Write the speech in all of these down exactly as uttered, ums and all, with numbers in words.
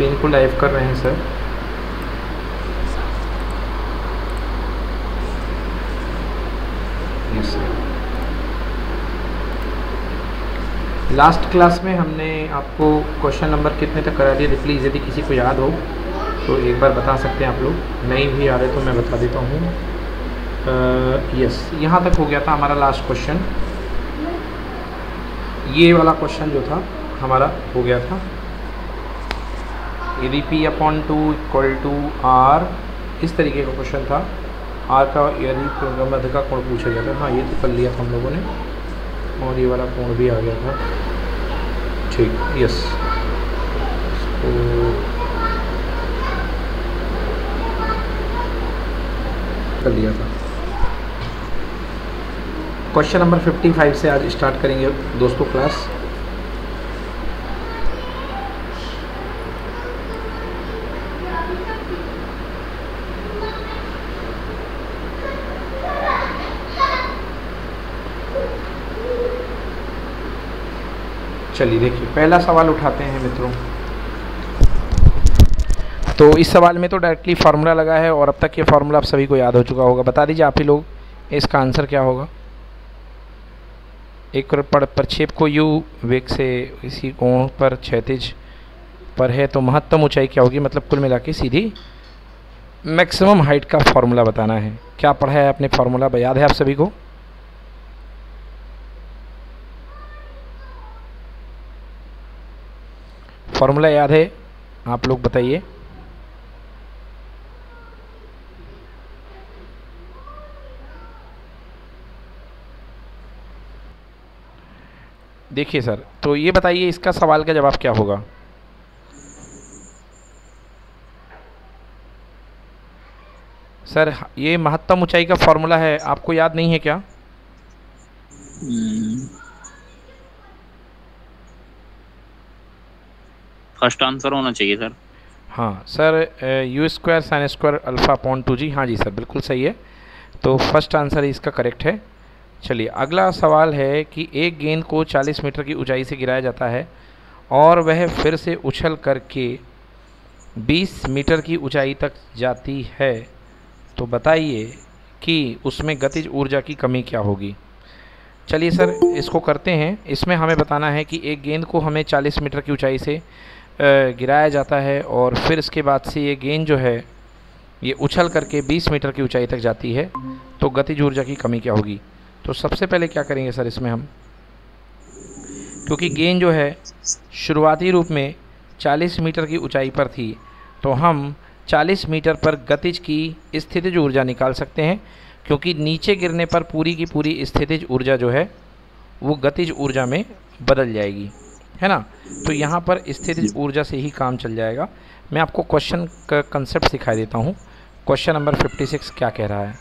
Screen को live कर रहे हैं sir. Yes sir. Last class में हमने आपको क्वेश्चन नंबर कितने तक करा दिए थे, प्लीज़ यदि किसी को याद हो तो एक बार बता सकते हैं आप लोग, नहीं भी आ रहे तो मैं बता देता हूँ। यस, यहाँ तक हो गया था हमारा लास्ट क्वेश्चन। ये वाला क्वेश्चन जो था हमारा हो गया था, यदि P upon two equal to r, इस तरीके का क्वेश्चन था। आर का यदि मध्य का कोण पूछा गया था। हाँ, ये तो कर लिया था हम लोगों ने, और ये वाला कोण भी आ गया था। ठीक, यस, तो कर लिया था। क्वेश्चन नंबर पचपन से आज स्टार्ट करेंगे दोस्तों क्लास। चलिए देखिए, पहला सवाल उठाते हैं मित्रों। तो इस सवाल में तो डायरेक्टली फार्मूला लगा है और अब तक ये फार्मूला आप सभी को याद हो चुका होगा। बता दीजिए आप ही लोग, इसका आंसर क्या होगा। एक प्रक्षेप को यू वेग से इसी कोण पर क्षैतिज पर है तो महत्तम ऊंचाई क्या होगी, मतलब कुल मिला के सीधी मैक्सिमम हाइट का फार्मूला बताना है। क्या पढ़ा है आपने फार्मूला, याद है आप सभी को? फार्मूला याद है आप लोग बताइए। देखिए सर, तो ये बताइए इसका सवाल का जवाब क्या होगा। सर ये महत्तम ऊंचाई का फॉर्मूला है, आपको याद नहीं है क्या? फर्स्ट आंसर होना चाहिए सर। हाँ sir, u square sine square alpha upon two g. हाँ जी सर, बिल्कुल सही है। तो फर्स्ट आंसर इसका करेक्ट है। चलिए अगला सवाल है कि एक गेंद को चालीस मीटर की ऊंचाई से गिराया जाता है और वह फिर से उछल करके बीस मीटर की ऊंचाई तक जाती है, तो बताइए कि उसमें गतिज ऊर्जा की कमी क्या होगी। चलिए सर इसको करते हैं। इसमें हमें बताना है कि एक गेंद को हमें चालीस मीटर की ऊंचाई से गिराया जाता है और फिर इसके बाद से ये गेंद जो है ये उछल करके बीस मीटर की ऊंचाई तक जाती है, तो गतिज ऊर्जा की कमी क्या होगी। तो सबसे पहले क्या करेंगे सर इसमें हम, क्योंकि गेंद जो है शुरुआती रूप में चालीस मीटर की ऊंचाई पर थी, तो हम चालीस मीटर पर गतिज की स्थितिज ऊर्जा निकाल सकते हैं, क्योंकि नीचे गिरने पर पूरी की पूरी स्थितिज ऊर्जा जो है वो गतिज ऊर्जा में बदल जाएगी, है ना। तो यहाँ पर स्थितिज ऊर्जा से ही काम चल जाएगा। मैं आपको क्वेश्चन का कंसेप्ट सिखा देता हूँ। क्वेश्चन नंबर छप्पन क्या कह रहा है,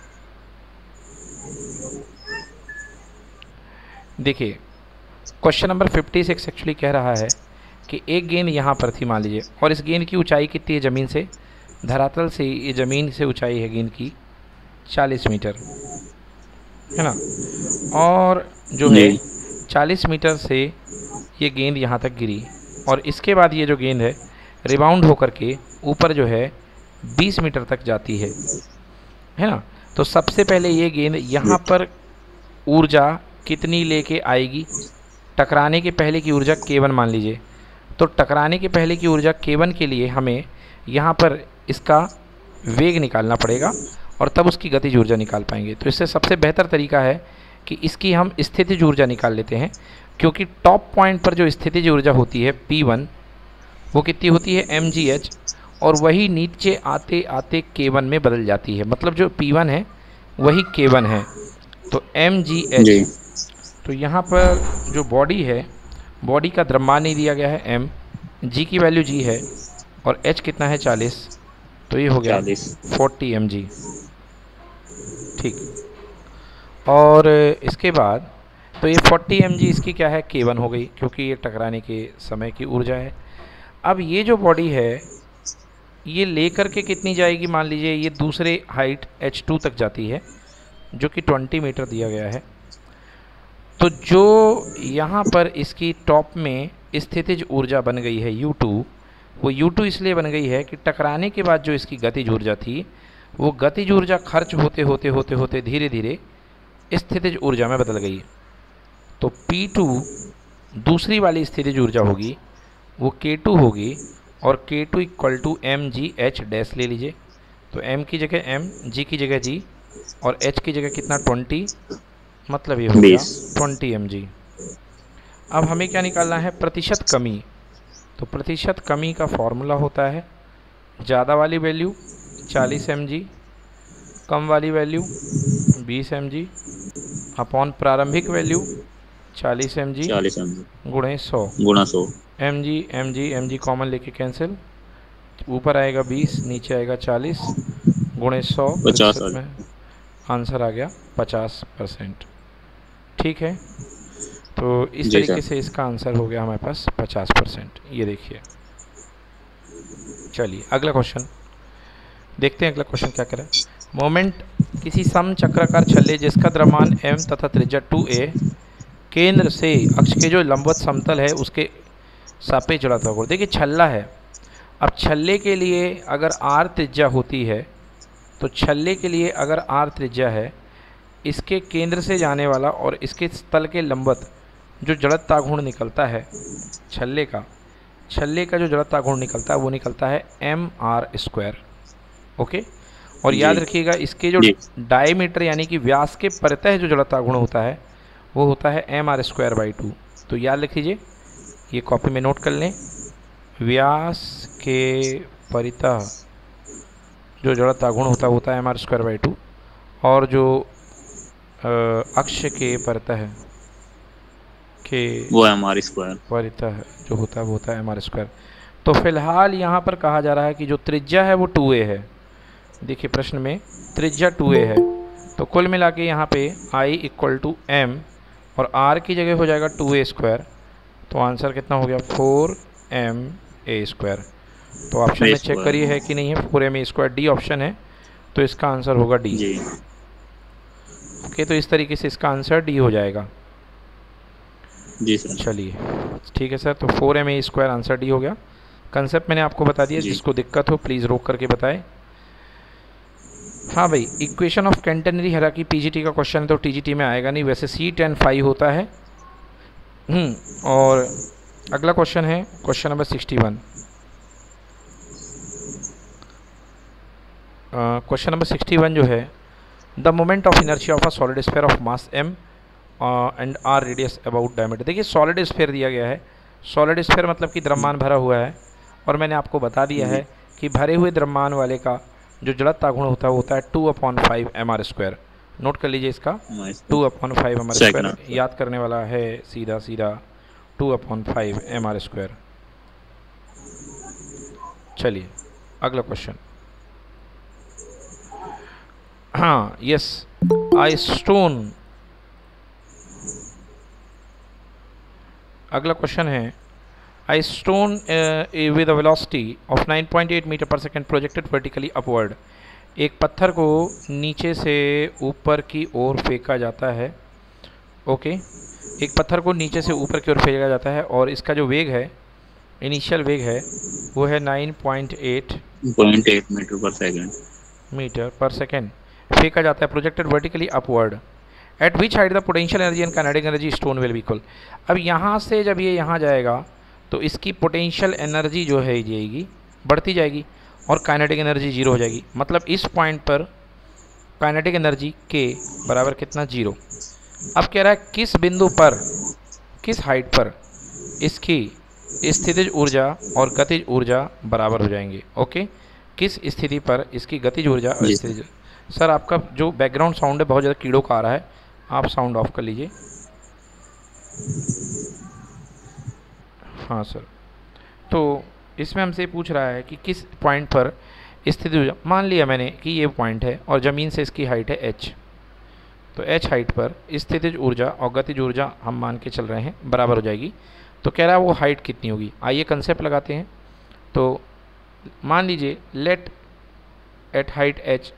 देखिए क्वेश्चन नंबर छप्पन एक्चुअली कह रहा है कि एक गेंद यहाँ पर थी मान लीजिए, और इस गेंद की ऊंचाई कितनी है ज़मीन से, धरातल से ये ज़मीन से ऊंचाई है गेंद की चालीस मीटर, है ना। और जो है चालीस मीटर से ये गेंद यहाँ तक गिरी और इसके बाद ये जो गेंद है रिबाउंड होकर के ऊपर जो है बीस मीटर तक जाती है, है ना। तो सबसे पहले ये गेंद यहाँ पर ऊर्जा कितनी लेके आएगी, टकराने के पहले की ऊर्जा के वन मान लीजिए। तो टकराने के पहले की ऊर्जा के वन के लिए हमें यहाँ पर इसका वेग निकालना पड़ेगा और तब उसकी गतिज ऊर्जा निकाल पाएंगे। तो इससे सबसे बेहतर तरीका है कि इसकी हम स्थितिज ऊर्जा निकाल लेते हैं, क्योंकि टॉप पॉइंट पर जो स्थितिज ऊर्जा होती है पी वन, वो कितनी होती है एम जी एच, और वही नीचे आते आते के वन में बदल जाती है। मतलब जो पी वन है वही के वन है, तो एम जी एच। तो यहाँ पर जो बॉडी है, बॉडी का द्रव्यमान नहीं दिया गया है m, g की वैल्यू g है और h कितना है चालीस, तो ये हो गया चालीस एम जी। ठीक, और इसके बाद तो ये चालीस एम जी इसकी क्या है के वन हो गई, क्योंकि ये टकराने के समय की ऊर्जा है। अब ये जो बॉडी है ये लेकर के कितनी जाएगी, मान लीजिए ये दूसरे हाइट एच टू तक जाती है जो कि बीस मीटर दिया गया है। तो जो यहाँ पर इसकी टॉप में स्थितिज ऊर्जा बन गई है यू टू, वो यू टू इसलिए बन गई है कि टकराने के बाद जो इसकी गतिज ऊर्जा थी वो गतिज ऊर्जा खर्च होते होते होते होते धीरे धीरे स्थितिज ऊर्जा में बदल गई। तो पी टू दूसरी वाली स्थितिज ऊर्जा होगी वो के टू होगी, और k two equal to m g h dash ले लीजिए। तो m की जगह m, g की जगह g, और h की जगह कितना ट्वेंटी, मतलब ये हो गया ट्वेंटी एम जी। अब हमें क्या निकालना है? प्रतिशत कमी। तो प्रतिशत कमी का फॉर्मूला होता है ज़्यादा वाली वैल्यू चालीस एम जी, कम वाली वैल्यू बीस एम जी, अपॉन प्रारंभिक वैल्यू चालीस एम जी चालीस एम जी गुणे सौ गुणा सौ। M g m g m g common लेके कैंसिल, ऊपर आएगा बीस नीचे आएगा चालीस गुणे सौ, पचास प्रतिशत में आंसर आ गया पचास परसेंट। ठीक है, तो इस तरीके से इसका आंसर हो गया हमारे पास पचास परसेंट। ये देखिए, चलिए अगला क्वेश्चन देखते हैं। अगला क्वेश्चन क्या करें? मोमेंट किसी समचक्राकार छल्ले जिसका द्रव्यमान m तथा त्रिज्या टू ए केंद्र से अक्ष के जो लंबवत समतल है उसके सापेक्ष जुड़ा था। देखिए छल्ला है, अब छल्ले के लिए अगर r त्रिज्या होती है तो छल्ले के लिए अगर r त्रिज्या है, इसके केंद्र से जाने वाला और इसके तल के लंबवत जो जड़त्व गुण निकलता है छल्ले का, छल्ले का जो जड़त्व गुण निकलता है वो निकलता है एम आर स्क्वायर। ओके, और याद रखिएगा इसके जो डायमीटर यानी कि व्यास के परितः जो जड़त्व गुण होता है वो होता है m r square by two. तो याद रख लीजिए, ये कॉपी में नोट कर लें, व्यास के परितः जो जड़त्व गुण होता है होता है m r square by two, और जो अक्ष के परितः के वो एम आर स्क्वायर परितः जो होता है वो होता है एम आर स्क्वायर। तो फिलहाल यहाँ पर कहा जा रहा है कि जो त्रिज्या है वो टू ए है। देखिए प्रश्न में त्रिज्या टू ए है, तो कुल मिला के यहाँ पे i इक्वल टू एम और r की जगह हो जाएगा टू ए स्क्वायर। तो आंसर कितना हो गया? Four m a square. तो ऑप्शन में चेक करिए है कि नहीं है, four m a square D option है, तो इसका आंसर होगा डी। ओके, तो इस तरीके से इसका आंसर डी हो जाएगा। जी सर। चलिए ठीक है सर, तो four m a square answer D हो गया। कंसेप्ट मैंने आपको बता दिया, जिसको दिक्कत हो प्लीज़ रोक करके बताएं। हाँ भाई, equation of catenary hierarchy PGT का क्वेश्चन है तो टीजीटी में आएगा नहीं, वैसे सी टेन फाइव होता है। हम्म और अगला क्वेश्चन है question number sixty one. Question number sixty one जो है, the moment of inertia of a solid sphere of mass m and r radius about diameter. देखिए सॉलिड स्फीयर दिया गया है, सॉलिड स्फीयर मतलब कि द्रव्यमान भरा हुआ है, और मैंने आपको बता दिया है कि भरे हुए द्रव्यमान वाले का जो जड़त्व गुण होता है वो होता है two upon five m r square. Note कर लीजिए इसका, two upon five m r square याद करने वाला है, सीधा सीधा two upon five m r square. चलिए अगला क्वेश्चन। हाँ यस, आई स्टोन। अगला क्वेश्चन है, a stone with a velocity of nine point eight metre per second projected vertically upward. एक पत्थर को नीचे से ऊपर की ओर फेंका जाता है। ओके, एक पत्थर को नीचे से ऊपर की ओर फेंका जाता है और इसका जो वेग है, इनिशियल वेग है वो है nine point eight metre per second meter per second फेंका जाता है, projected vertically upward. At which height the potential energy and kinetic energy stone will be equal. अब यहाँ से जब ये यहाँ जाएगा तो इसकी पोटेंशियल एनर्जी जो है जाएगी बढ़ती जाएगी और काइनेटिक एनर्जी जीरो हो जाएगी। मतलब इस पॉइंट पर काइनेटिक एनर्जी के बराबर कितना? जीरो। अब कह रहा है किस बिंदु पर, किस हाइट पर इसकी स्थितिज ऊर्जा और गतिज ऊर्जा बराबर हो जाएंगे। ओके, किस स्थिति पर इसकी गतिज ऊर्जा और स्थितिज। सर आपका जो बैकग्राउंड साउंड है बहुत ज़्यादा कीड़ों का आ रहा है, आप साउंड ऑफ कर लीजिए। हाँ सर, तो इसमें हमसे पूछ रहा है कि किस पॉइंट पर स्थिति ऊर्जा, मान लिया मैंने कि ये पॉइंट है और ज़मीन से इसकी हाइट है एच, तो एच हाइट पर स्थितिज ऊर्जा और गतिज ऊर्जा हम मान के चल रहे हैं बराबर हो जाएगी। तो कह रहा है वो हाइट कितनी होगी। आइए कंसेप्ट लगाते हैं। तो मान लीजिए let at height h,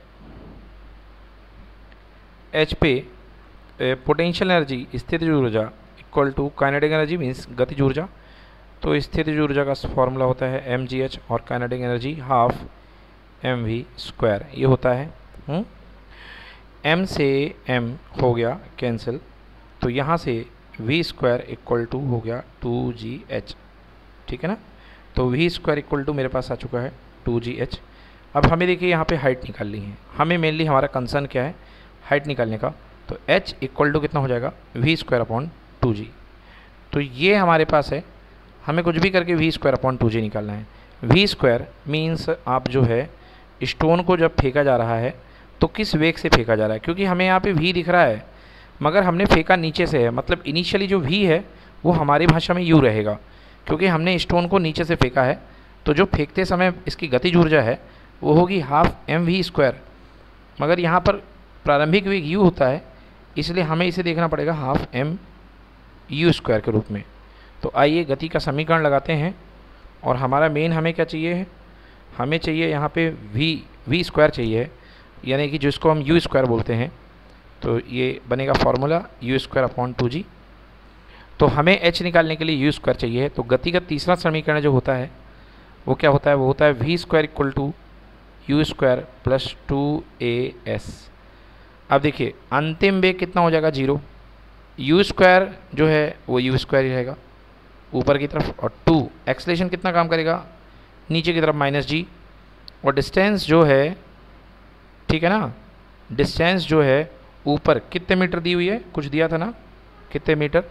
h पे पोटेंशियल एनर्जी स्थितिज ऊर्जा equal to kinetic energy means गतिज ऊर्जा। तो स्थितिज ऊर्जा का फॉर्मूला होता है एम जी एच और kinetic energy half m v square, ये होता है। हुँ? m से m हो गया कैंसिल, तो यहाँ से v स्क्वायर इक्वल टू हो गया टू जी एच, ठीक है ना। तो v स्क्वायर इक्वल टू मेरे पास आ चुका है टू जी एच। अब हमें देखिए यहाँ पे हाइट निकालनी है, हमें मेनली हमारा कंसर्न क्या है, हाइट निकालने का। तो h इक्वल टू कितना हो जाएगा, v square upon two g. तो ये हमारे पास है, हमें कुछ भी करके v square upon two g निकालना है। v स्क्वायर मीन्स आप जो है स्टोन को जब फेंका जा रहा है तो किस वेग से फेंका जा रहा है, क्योंकि हमें यहाँ पे v दिख रहा है मगर हमने फेंका नीचे से है, मतलब इनिशियली जो v है वो हमारी भाषा में u रहेगा, क्योंकि हमने स्टोन को नीचे से फेंका है। तो जो फेंकते समय इसकी गतिज ऊर्जा है वो होगी हाफ एम वी स्क्वायर, मगर यहाँ पर प्रारंभिक वेग u होता है, इसलिए हमें इसे देखना पड़ेगा हाफ एम यू स्क्वायर के रूप में। तो आइए गति का समीकरण लगाते हैं, और हमारा मेन हमें क्या चाहिए है, हमें चाहिए यहाँ पे v v स्क्वायर चाहिए, यानी कि जिसको हम u स्क्वायर बोलते हैं। तो ये बनेगा formula u square upon two g. तो हमें h निकालने के लिए u स्क्वायर चाहिए, तो गति का तीसरा समीकरण जो होता है वो क्या होता है, वो होता है v square equal to you square plus two a s. अब देखिए अंतिम वेग कितना हो जाएगा, जीरो। यू स्क्वायर जो है वो यू स्क्वायर ही रहेगा ऊपर की तरफ, और टू एक्सलेशन कितना काम करेगा, नीचे की तरफ माइनस जी। और डिस्टेंस जो है, ठीक है ना, डिस्टेंस जो है ऊपर कितने मीटर दी हुई है, कुछ दिया था ना, कितने meter,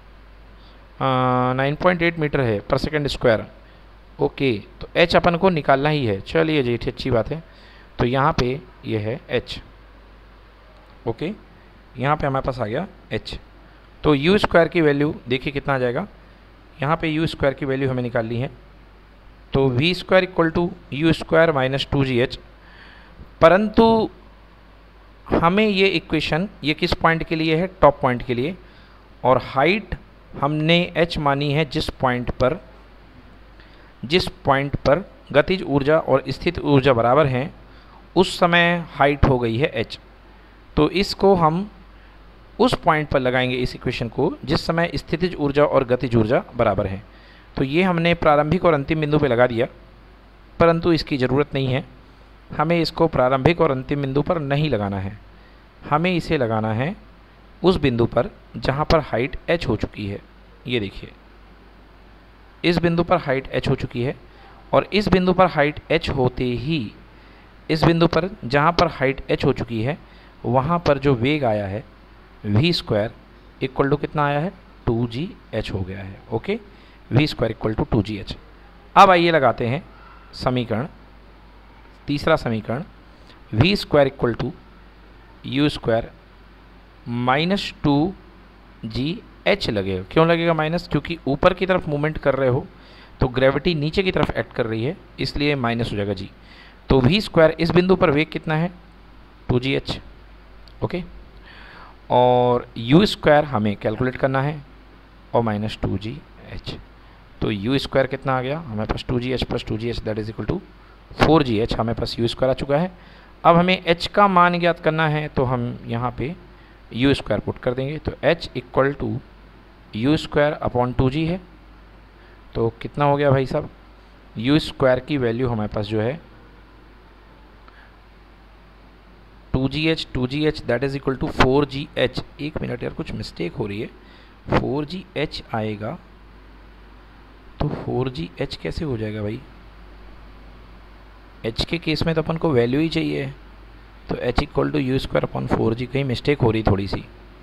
nine point eight meter है पर सेकेंड स्क्वायर। ओके, तो एच अपन को निकालना ही है। चलिए जी, अच्छी बात है। तो यहाँ पे ये है एच, ओके, यहाँ पे हमारे पास आ गया एच। तो यू स्क्वायर की वैल्यू देखिए कितना आ जाएगा, यहाँ पे यू स्क्वायर की वैल्यू हमें निकालनी है। तो v square equal to you square minus two g h, परंतु हमें ये इक्वेशन ये किस पॉइंट के लिए है, टॉप पॉइंट के लिए, और हाइट हमने h मानी है जिस पॉइंट पर जिस पॉइंट पर गतिज ऊर्जा और स्थित ऊर्जा बराबर हैं, उस समय हाइट हो गई है h। तो इसको हम उस पॉइंट पर लगाएंगे, इस इक्वेशन को, जिस समय स्थितिज ऊर्जा और गतिज ऊर्जा बराबर हैं। तो ये हमने प्रारंभिक और अंतिम बिंदु पर लगा दिया, परंतु इसकी ज़रूरत नहीं है, हमें इसको प्रारंभिक और अंतिम बिंदु पर नहीं लगाना है, हमें इसे लगाना है उस बिंदु पर जहाँ पर हाइट h हो चुकी है। ये देखिए इस बिंदु पर हाइट h हो चुकी है, और इस बिंदु पर हाइट h होते ही इस बिंदु पर जहाँ पर हाइट h हो चुकी है वहाँ पर जो वेग आया है v स्क्वायर इक्वल टू कितना आया है, टू जी एच हो गया है। Okay, v square equal to two g h. अब आइए लगाते हैं समीकरण, तीसरा समीकरण, v square equal to you square minus two g h लगेगा। क्यों लगेगा माइनस, क्योंकि ऊपर की तरफ मूवमेंट कर रहे हो तो ग्रेविटी नीचे की तरफ एक्ट कर रही है, इसलिए माइनस हो जाएगा जी। तो v स्क्वायर इस बिंदु पर वेग कितना है, टू जी एच। ओके, और u स्क्वायर हमें कैलकुलेट करना है, और माइनस टू जी एच। तो u स्क्वायर कितना आ गया हमारे पास, two g h plus two g h that is equal to four g h. हमें पास u स्क्वायर आ चुका है। अब हमें h का मान ज्ञात करना है, तो हम यहाँ पे u स्क्वायर पुट कर देंगे। तो h equal to you square upon two g है, तो कितना हो गया भाई साहब, u स्क्वायर की वैल्यू हमारे पास जो है two g h, two g h that is equal to four g h. एक मिनट यार, कुछ मिस्टेक हो रही है, फोर जी एच आएगा, तो फोर जी एच कैसे हो जाएगा भाई, h के केस में तो अपन को वैल्यू ही चाहिए, तो h equal to you square upon four g, कहीं मिस्टेक हो रही थोड़ी सी,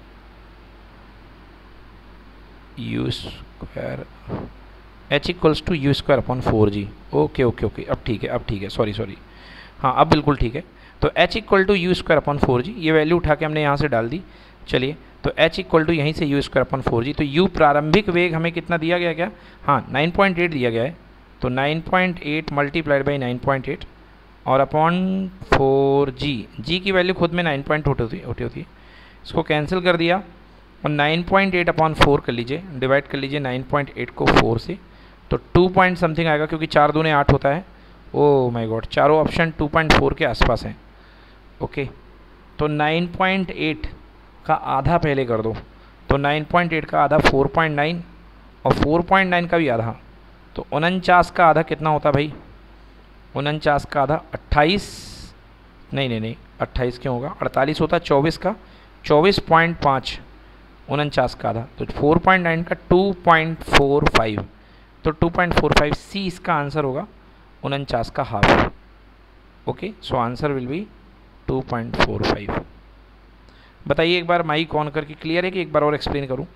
u square h equals to you square upon four g. Okay okay okay, अब ठीक है, अब ठीक है, सॉरी सॉरी, हाँ अब बिल्कुल ठीक है। तो h equal to you square upon four g, ये वैल्यू उठा के हमने यहाँ से डाल दी। चलिए, तो h इक्वल टू यहीं से u square upon four g. तो u प्रारंभिक वेग हमें कितना दिया गया, क्या, हाँ नाइन पॉइंट एट दिया गया है, तो nine point eight multiplied by nine point eight और अपॉन फोर जी, जी की वैल्यू खुद में नाइन पॉइंट होती होती होती होती है, इसको कैंसिल कर दिया, और nine point eight upon four कर लीजिए, डिवाइड कर लीजिए नाइन पॉइंट एट को फोर से, तो टू पॉइंट समथिंग आएगा, क्योंकि चार दूने आठ होता है। ओ माय गॉड, चारों ऑप्शन टू पॉइंट फोर के आसपास हैं। ओके, तो नाइन पॉइंट एट का आधा पहले कर दो, तो नाइन पॉइंट एट का आधा फोर पॉइंट नाइन, और फोर पॉइंट नाइन का भी आधा, तो उनचास का आधा कितना होता भाई? उनचास का आधा अट्ठाईस, नहीं नहीं नहीं अट्ठाईस क्यों होगा, अड़तालीस होता, चौबीस का चौबीस पॉइंट पाँच, उनचास का आधा तो फोर पॉइंट नाइन का टू पॉइंट फोर फाइव, तो two point four five c इसका आंसर होगा, उनचास का half. Okay, so answer will be two point four five. बताइए एक बार माइक ऑन करके, क्लियर है कि एक बार और एक्सप्लेन करूं?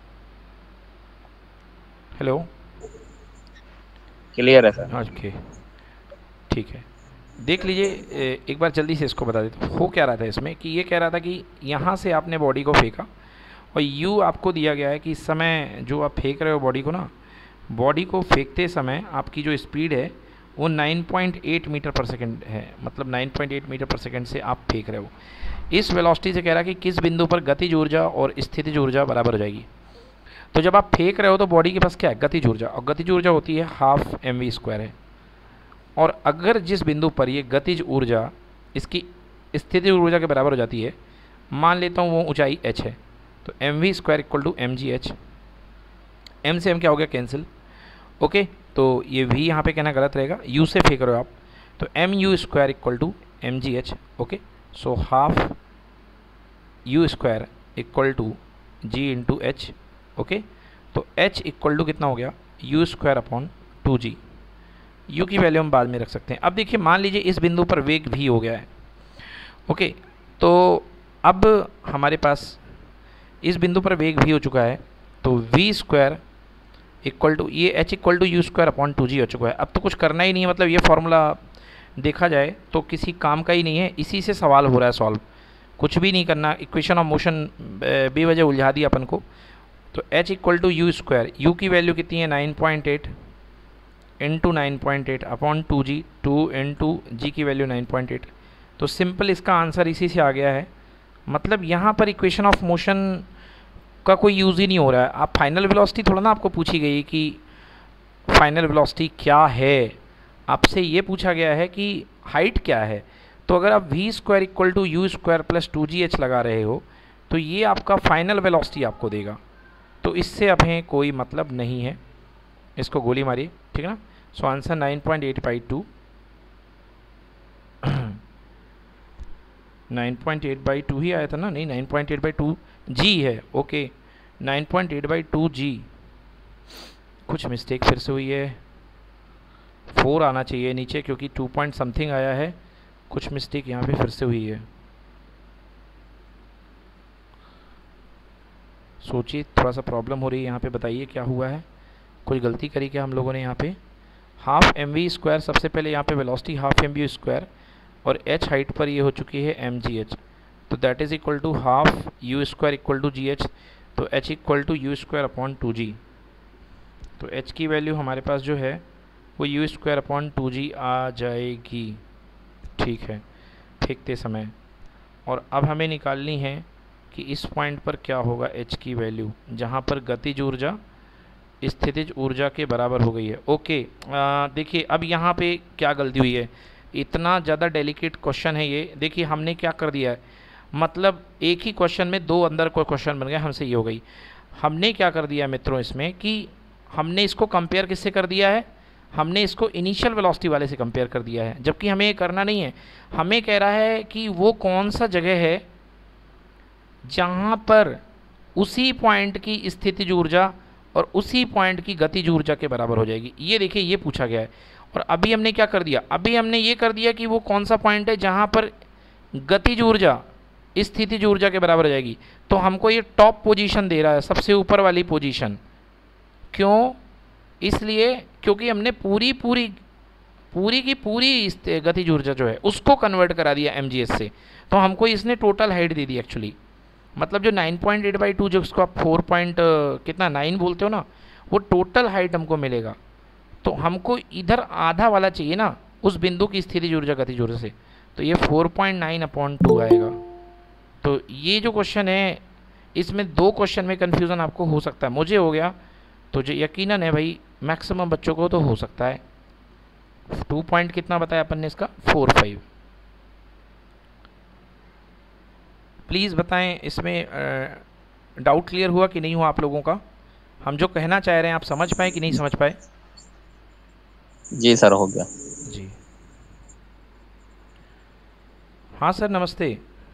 हेलो, क्लियर है सर। ओके ठीक है, देख लीजिए एक बार जल्दी से इसको बता देता हूँ। हो क्या रहा था इसमें कि ये कह रहा था कि यहाँ से आपने बॉडी को फेंका और यू आपको दिया गया है कि इस समय जो आप फेंक रहे हो बॉडी को ना, बॉडी को फेंकते समय आपकी जो स्पीड है वो nine point eight metre per second है, मतलब nine point eight metre per second से आप फेंक रहे हो। इस वेलोसिटी से कह रहा है कि किस बिंदु पर गतिज ऊर्जा और स्थितिज ऊर्जा बराबर हो जाएगी। तो जब आप फेंक रहे हो तो बॉडी के पास क्या है? गतिज ऊर्जा, और गतिज ऊर्जा होती है हाफ एम वी स्क्वायर है। और अगर जिस बिंदु पर ये गतिज ऊर्जा इसकी स्थितिज ऊर्जा के बराबर हो जाती है, मान लेता हूँ वो ऊंचाई h है, तो m v square equal to m g h, m से एम क्या हो गया? कैंसिल। ओके, तो ये v यहाँ पे कहना गलत रहेगा, u से फेंक रहे हो आप, तो m u square equal to m g h. Okay, so half u square equal to g into h. Okay, तो h इक्वल टू कितना हो गया? U square upon two g. u की वैल्यू हम बाद में रख सकते हैं। अब देखिए, मान लीजिए इस बिंदु पर वेग v हो गया है। ओके, तो अब हमारे पास इस बिंदु पर वेग v हो चुका है, तो v स्क्वायर इक्वल टू ये h equal to you square upon two g हो चुका है। अब तो कुछ करना ही नहीं है, मतलब ये फॉर्मूला देखा जाए तो किसी काम का ही नहीं है, इसी से सवाल हो रहा है सॉल्व, कुछ भी नहीं करना। इक्वेशन ऑफ मोशन बेवजह उलझा दिया अपन को। तो h equal to you square, u की वैल्यू कितनी है? Nine point eight into nine point eight upon two g, two into g की वैल्यू नाइन पॉइंट एट। तो सिंपल इसका आंसर इसी से आ गया है। मतलब यहाँ पर इक्वेशन ऑफ मोशन का कोई यूज़ ही नहीं हो रहा है। आप फाइनल वेलोसिटी थोड़ा ना आपको पूछी गई कि फाइनल वेलोसिटी क्या है, आपसे ये पूछा गया है कि हाइट क्या है। तो अगर आप v square equal to you square plus two g h लगा रहे हो तो ये आपका फाइनल वेलोसिटी आपको देगा। तो इससे अभी कोई मतलब नहीं है, इसको गोली मारिए, ठीक है ना। So answer nine point eight by two, nine point eight by two ही आया था ना? नहीं, nine point eight by two g है। Okay, nine point eight by two g, कुछ मिस्टेक फिर से हुई है, फोर आना चाहिए नीचे क्योंकि टू पॉइंट समथिंग आया है, कुछ मिस्टेक यहाँ पे फिर से हुई है। सोचिए, थोड़ा सा प्रॉब्लम हो रही है यहाँ पे, बताइए क्या हुआ है, कुछ गलती करी क्या हम लोगों ने यहाँ पे? हाफ एम वी स्क्वायर, सबसे पहले यहाँ पे velocity half m v square और h हाइट पर ये हो चुकी है एम जी एच, तो that is equal to half u square equal to g h, तो h equal to you square upon two g. तो h की वैल्यू हमारे पास जो है वो u square upon two g आ जाएगी, ठीक है, फेंकते समय। और अब हमें निकालनी है कि इस पॉइंट पर क्या होगा h की वैल्यू, जहाँ पर गतिज ऊर्जा स्थितिज ऊर्जा के बराबर हो गई है। ओके, देखिए अब यहाँ पे क्या गलती हुई है, इतना ज़्यादा डेलिकेट क्वेश्चन है ये। देखिए हमने क्या कर दिया है, मतलब एक ही क्वेश्चन में दो अंदर कोई क्वेश्चन बन गया, हमसे ये हो गई। हमने क्या कर दिया मित्रों इसमें कि हमने इसको कंपेयर किससे कर दिया है? हमने इसको इनिशियल वेलोसिटी वाले से कंपेयर कर दिया है, जबकि हमें ये करना नहीं है। हमें कह रहा है कि वो कौन सा जगह है जहाँ पर उसी पॉइंट की स्थितिज ऊर्जा और उसी पॉइंट की गतिज ऊर्जा के बराबर हो जाएगी। ये देखिए ये पूछा गया है। और अभी हमने क्या कर दिया, अभी हमने ये कर दिया कि वो कौन सा पॉइंट है जहाँ पर गतिज ऊर्जा स्थितिज ऊर्जा के बराबर हो जाएगी। तो हमको ये टॉप पोजीशन दे रहा है, सबसे ऊपर वाली पोजीशन। क्यों? इसलिए क्योंकि हमने पूरी पूरी पूरी की पूरी गतिज ऊर्जा जो है उसको कन्वर्ट करा दिया एम जी एस से, तो हमको इसने टोटल हाइट दे दी एक्चुअली। मतलब जो nine point eight by two जो उसको आप फोर पॉइंट कितना नाइन बोलते हो ना, वो टोटल हाइट हमको मिलेगा। तो हमको इधर आधा वाला चाहिए ना, उस बिंदु की स्थितिज ऊर्जा गतिज ऊर्जा से, तो ये four point nine upon two आएगा। तो ये जो क्वेश्चन है इसमें दो क्वेश्चन में कन्फ्यूज़न आपको हो सकता है, मुझे हो गया तो जो यकीनन है भाई मैक्सिमम बच्चों को तो हो सकता है। टू पॉइंट कितना बताया अपन ने इसका? Four five. प्लीज़ बताएं इसमें डाउट क्लियर हुआ कि नहीं हुआ आप लोगों का? हम जो कहना चाह रहे हैं आप समझ पाए कि नहीं समझ पाए? जी सर हो गया। जी हाँ सर नमस्ते।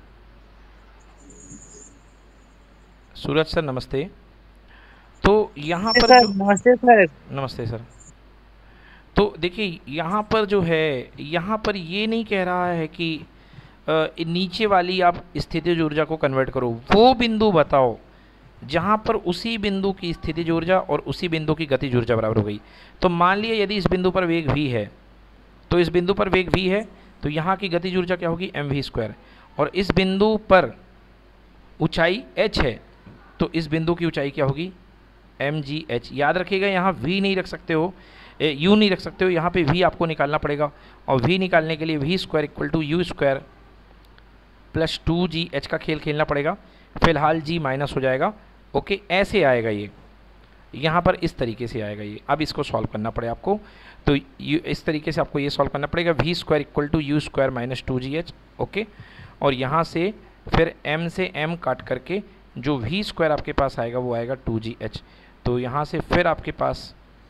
सूरज सर नमस्ते। तो यहाँ नमस्ते पर सर। जो नमस्ते सर। नमस्ते सर। तो देखिए यहाँ पर जो है, यहाँ पर ये नहीं कह रहा है कि अ, नीचे वाली आप स्थितिज ऊर्जा को कन्वर्ट करो, वो बिंदु बताओ जहाँ पर उसी बिंदु की स्थितिज ऊर्जा और उसी बिंदु की गतिज ऊर्जा बराबर हो गई। तो मान लिया यदि इस बिंदु पर वेग v है, तो इस बिंदु पर वेग v है, तो यहाँ की गतिज ऊर्जा क्या होगी, एम वी स्क्वायर। और इस बिंदु पर ऊंचाई h है, तो इस बिंदु की ऊंचाई क्या होगी, एम जी एच। याद रखिएगा यहाँ v नहीं रख सकते हो, यू नहीं रख सकते हो, यहाँ पे v आपको निकालना पड़ेगा। और v निकालने के लिए v square equal to you square plus two g h का खेल खेलना पड़ेगा। फिलहाल g माइनस हो जाएगा। ओके, ऐसे आएगा ये, यहाँ पर इस तरीके से आएगा ये। अब इसको सॉल्व करना पड़े आपको, तो यू इस तरीके से आपको ये सॉल्व करना पड़ेगा, v square equal to you square minus two g h. Okay, और यहाँ से फिर m से m काट करके जो v स्क्वायर आपके पास आएगा वो आएगा टू जी एच। तो यहाँ से फिर आपके पास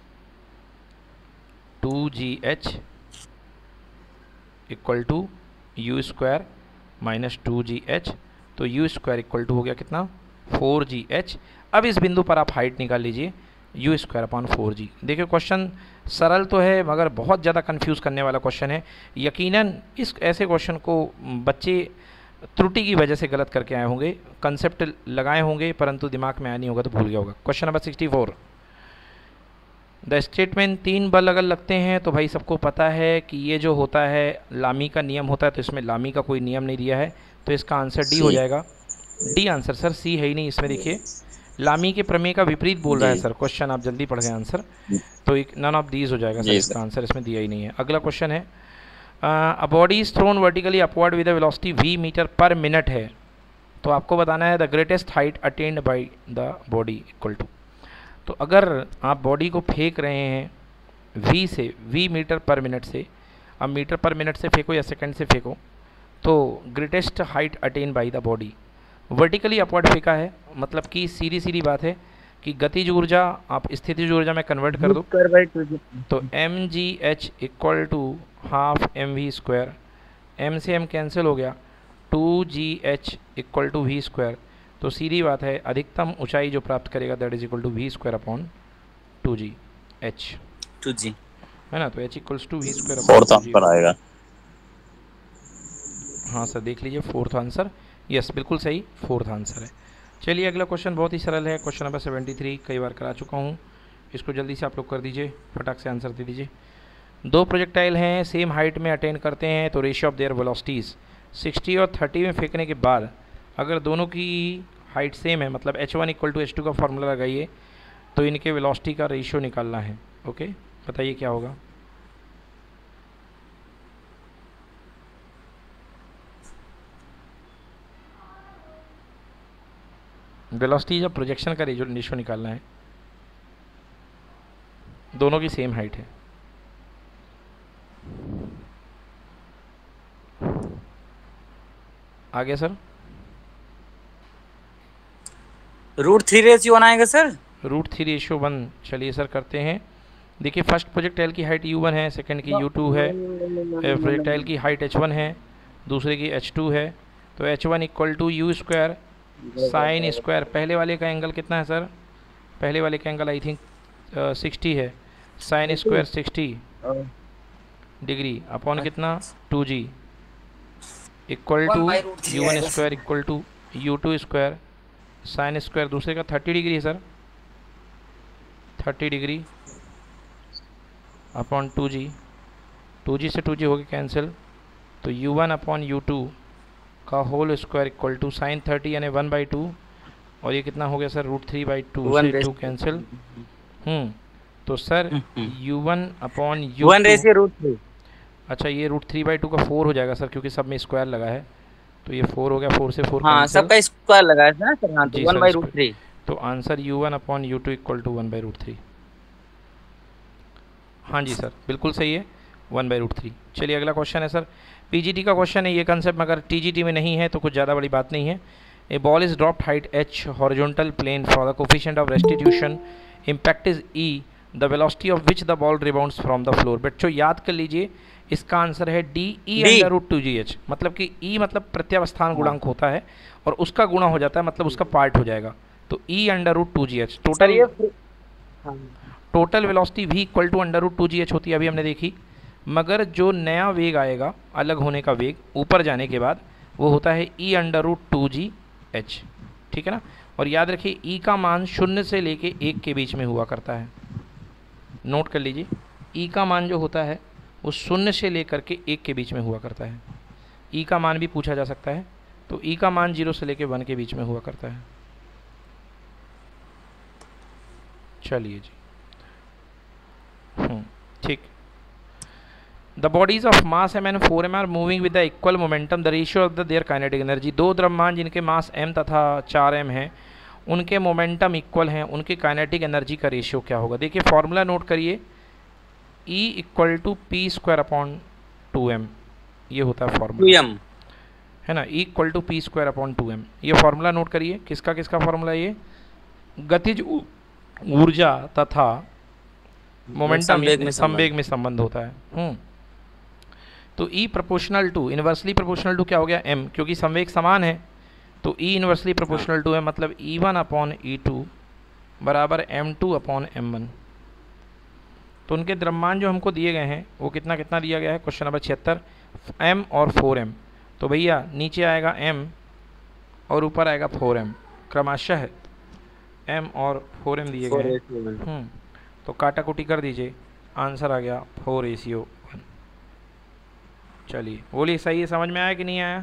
two g h equal to you square minus two g h. तो यू स्क्वायर इक्वल टू हो गया कितना, फोर जी एच। अब इस बिंदु पर आप हाइट निकाल लीजिए, u square upon four g. देखिए क्वेश्चन सरल तो है मगर बहुत ज़्यादा कंफ्यूज करने वाला क्वेश्चन है। यकीनन इस ऐसे क्वेश्चन को बच्चे त्रुटि की वजह से गलत करके आए होंगे, कंसेप्ट लगाए होंगे परंतु दिमाग में आया नहीं होगा तो भूल गया होगा। Question number sixty four, the statement तीन बल अगर लगते हैं तो भाई सबको पता है कि ये जो होता है लामी का नियम होता है, तो इसमें लामी का कोई नियम नहीं दिया है, तो इसका आंसर डी हो जाएगा। डी आंसर सर, सी है ही नहीं इसमें। देखिए लामी के प्रमेय का विपरीत बोल रहा है सर क्वेश्चन, आप जल्दी पढ़ गए आंसर, तो एक नन ऑफ दीज हो जाएगा सर, इसका आंसर इसमें दिया ही नहीं है। अगला क्वेश्चन है, a body is thrown vertically upward with a velocity v metre per minute है, तो आपको बताना है the greatest height attained by the body equal to. तो अगर आप बॉडी को फेंक रहे हैं v से, v मीटर पर मिनट से, अब मीटर पर मिनट से फेंको या सेकंड से फेंको, तो greatest height attain by the body vertically upward फेंका है, मतलब कि सीधी सीधी बात है कि गतिज ऊर्जा आप स्थितिज ऊर्जा में कन्वर्ट कर दो, तो m g h equal to half m v square, m से एम कैंसिल हो गया, two g h equal to v square. तो सीधी बात है अधिकतम ऊंचाई जो प्राप्त करेगा that is equal to v square upon two g h, two g है ना। तो h equals to v square fourth answer आएगा। हाँ सर देख लीजिए, फोर्थ आंसर, यस बिल्कुल सही, फोर्थ आंसर है। चलिए अगला क्वेश्चन बहुत ही सरल है, क्वेश्चन नंबर सेवेंटी थ्री, कई बार करा चुका हूँ, इसको जल्दी से आप लोग कर दीजिए, फटाक से आंसर दे दीजिए। दो प्रोजेक्टाइल हैं, सेम हाइट में अटेन करते हैं, तो ratio of their velocities sixty और थर्टी में फेंकने के बाद अगर दोनों की हाइट सेम है, मतलब h one equal to h two का फॉर्मूला लगाइए, तो इनके वेलोसिटी का रेशियो निकालना है। ओके, बताइए क्या होगा। वेलोसिटी जब प्रोजेक्शन का रेशियो निकालना है, दोनों की सेम हाइट है। आगे sir, root three ratio one आएगा sir, root three ratio one. चलिए सर करते हैं। देखिए फर्स्ट प्रोजेक्टाइल की हाइट यू वन है, सेकंड की यू टू है, प्रोजेक्टाइल की हाइट एच वन है, दूसरे की एच टू है, तो h one equal to you square sine square, पहले वाले का एंगल कितना है सर, पहले वाले का एंगल आई थिंक सिक्सटी है, sine square sixty degree upon कितना two g equal to u one square equal to u two square sine square, दूसरे का थर्टी डिग्री है sir, thirty degree upon two g, two g से two g हो गया cancel, तो u one upon u two का whole square equal to sine thirty यानी one by two, और ये कितना हो गया sir, root three by two से टू कैंसिल। हम्म तो sir u one upon u one ratio root three, अच्छा ये रूट थ्री बाई टू का फोर हो जाएगा सर, क्योंकि सब में स्क्वायर लगा है, तो ये फोर हो गया, फोर से फोर हाँ सबका स्क्वायर लगा है ना सर, हाँ तो वन बाई रूट थ्री, तो answer u one upon u two equal to one by root three. हाँ जी सर बिल्कुल सही है, वन बाई रूट थ्री। चलिए अगला क्वेश्चन है सर, पीजीटी का क्वेश्चन है ये कंसेप्ट, मगर टीजीटी में नहीं है तो कुछ ज़्यादा बड़ी बात नहीं है। A ball is dropped height h horizontal plane for the coefficient of restitution impact is e the velocity of which the ball rebounds from the floor. बच्चों याद कर लीजिए, इसका आंसर है d e under root two g h. मतलब कि ई मतलब प्रत्यावस्थान गुणांक होता है और उसका गुणा हो जाता है, मतलब उसका पार्ट हो जाएगा। तो e under root two g h total total velocity v equal to under root two g h होती है, अभी हमने देखी। मगर जो नया वेग आएगा, अलग होने का वेग ऊपर जाने के बाद, वो होता है e under root two g h. ठीक है ना। और याद रखिए ई का मान शून्य से लेके एक के बीच में हुआ करता है। नोट कर लीजिए, ई का मान जो होता है वो शून्य से लेकर के एक के बीच में हुआ करता है। ई का मान भी पूछा जा सकता है, तो ई का मान जीरो से लेके वन के बीच में हुआ करता है। चलिए जी, हम्म ठीक। The bodies of mass m and four m are moving with the equal momentum, the ratio of the their kinetic energy. दो द्रव्यमान जिनके मास m तथा चार एम है, उनके मोमेंटम इक्वल हैं, उनके काइनेटिक एनर्जी का रेशियो क्या होगा। देखिए फॉर्मूला नोट करिए, E equal to p square upon two m, ये होता है फॉर्मूला, है ना। E equal to p square upon two m, ये फॉर्मूला नोट करिए। किसका किसका फॉर्मूला, ये गतिज ऊर्जा तथा मोमेंटम संवेग में संबंध होता है। हम्म तो E proportional to, inversely proportional to क्या हो गया, m, क्योंकि संवेग समान है तो E इन्वर्सली प्रोपोर्शनल टू है, मतलब E one upon E two बराबर m two upon m one. तो उनके द्रव्यमान जो हमको दिए गए हैं वो कितना कितना दिया गया है, क्वेश्चन नंबर छिहत्तर, m और फोर एम। तो भैया नीचे आएगा m और ऊपर आएगा फोर एम, क्रमशः m और फोर एम दिए गए हैं। हम्म तो काटाकुटी कर दीजिए, आंसर आ गया फोर रेशियो वन। चलिए बोलिए, सही है, समझ में आया कि नहीं आया?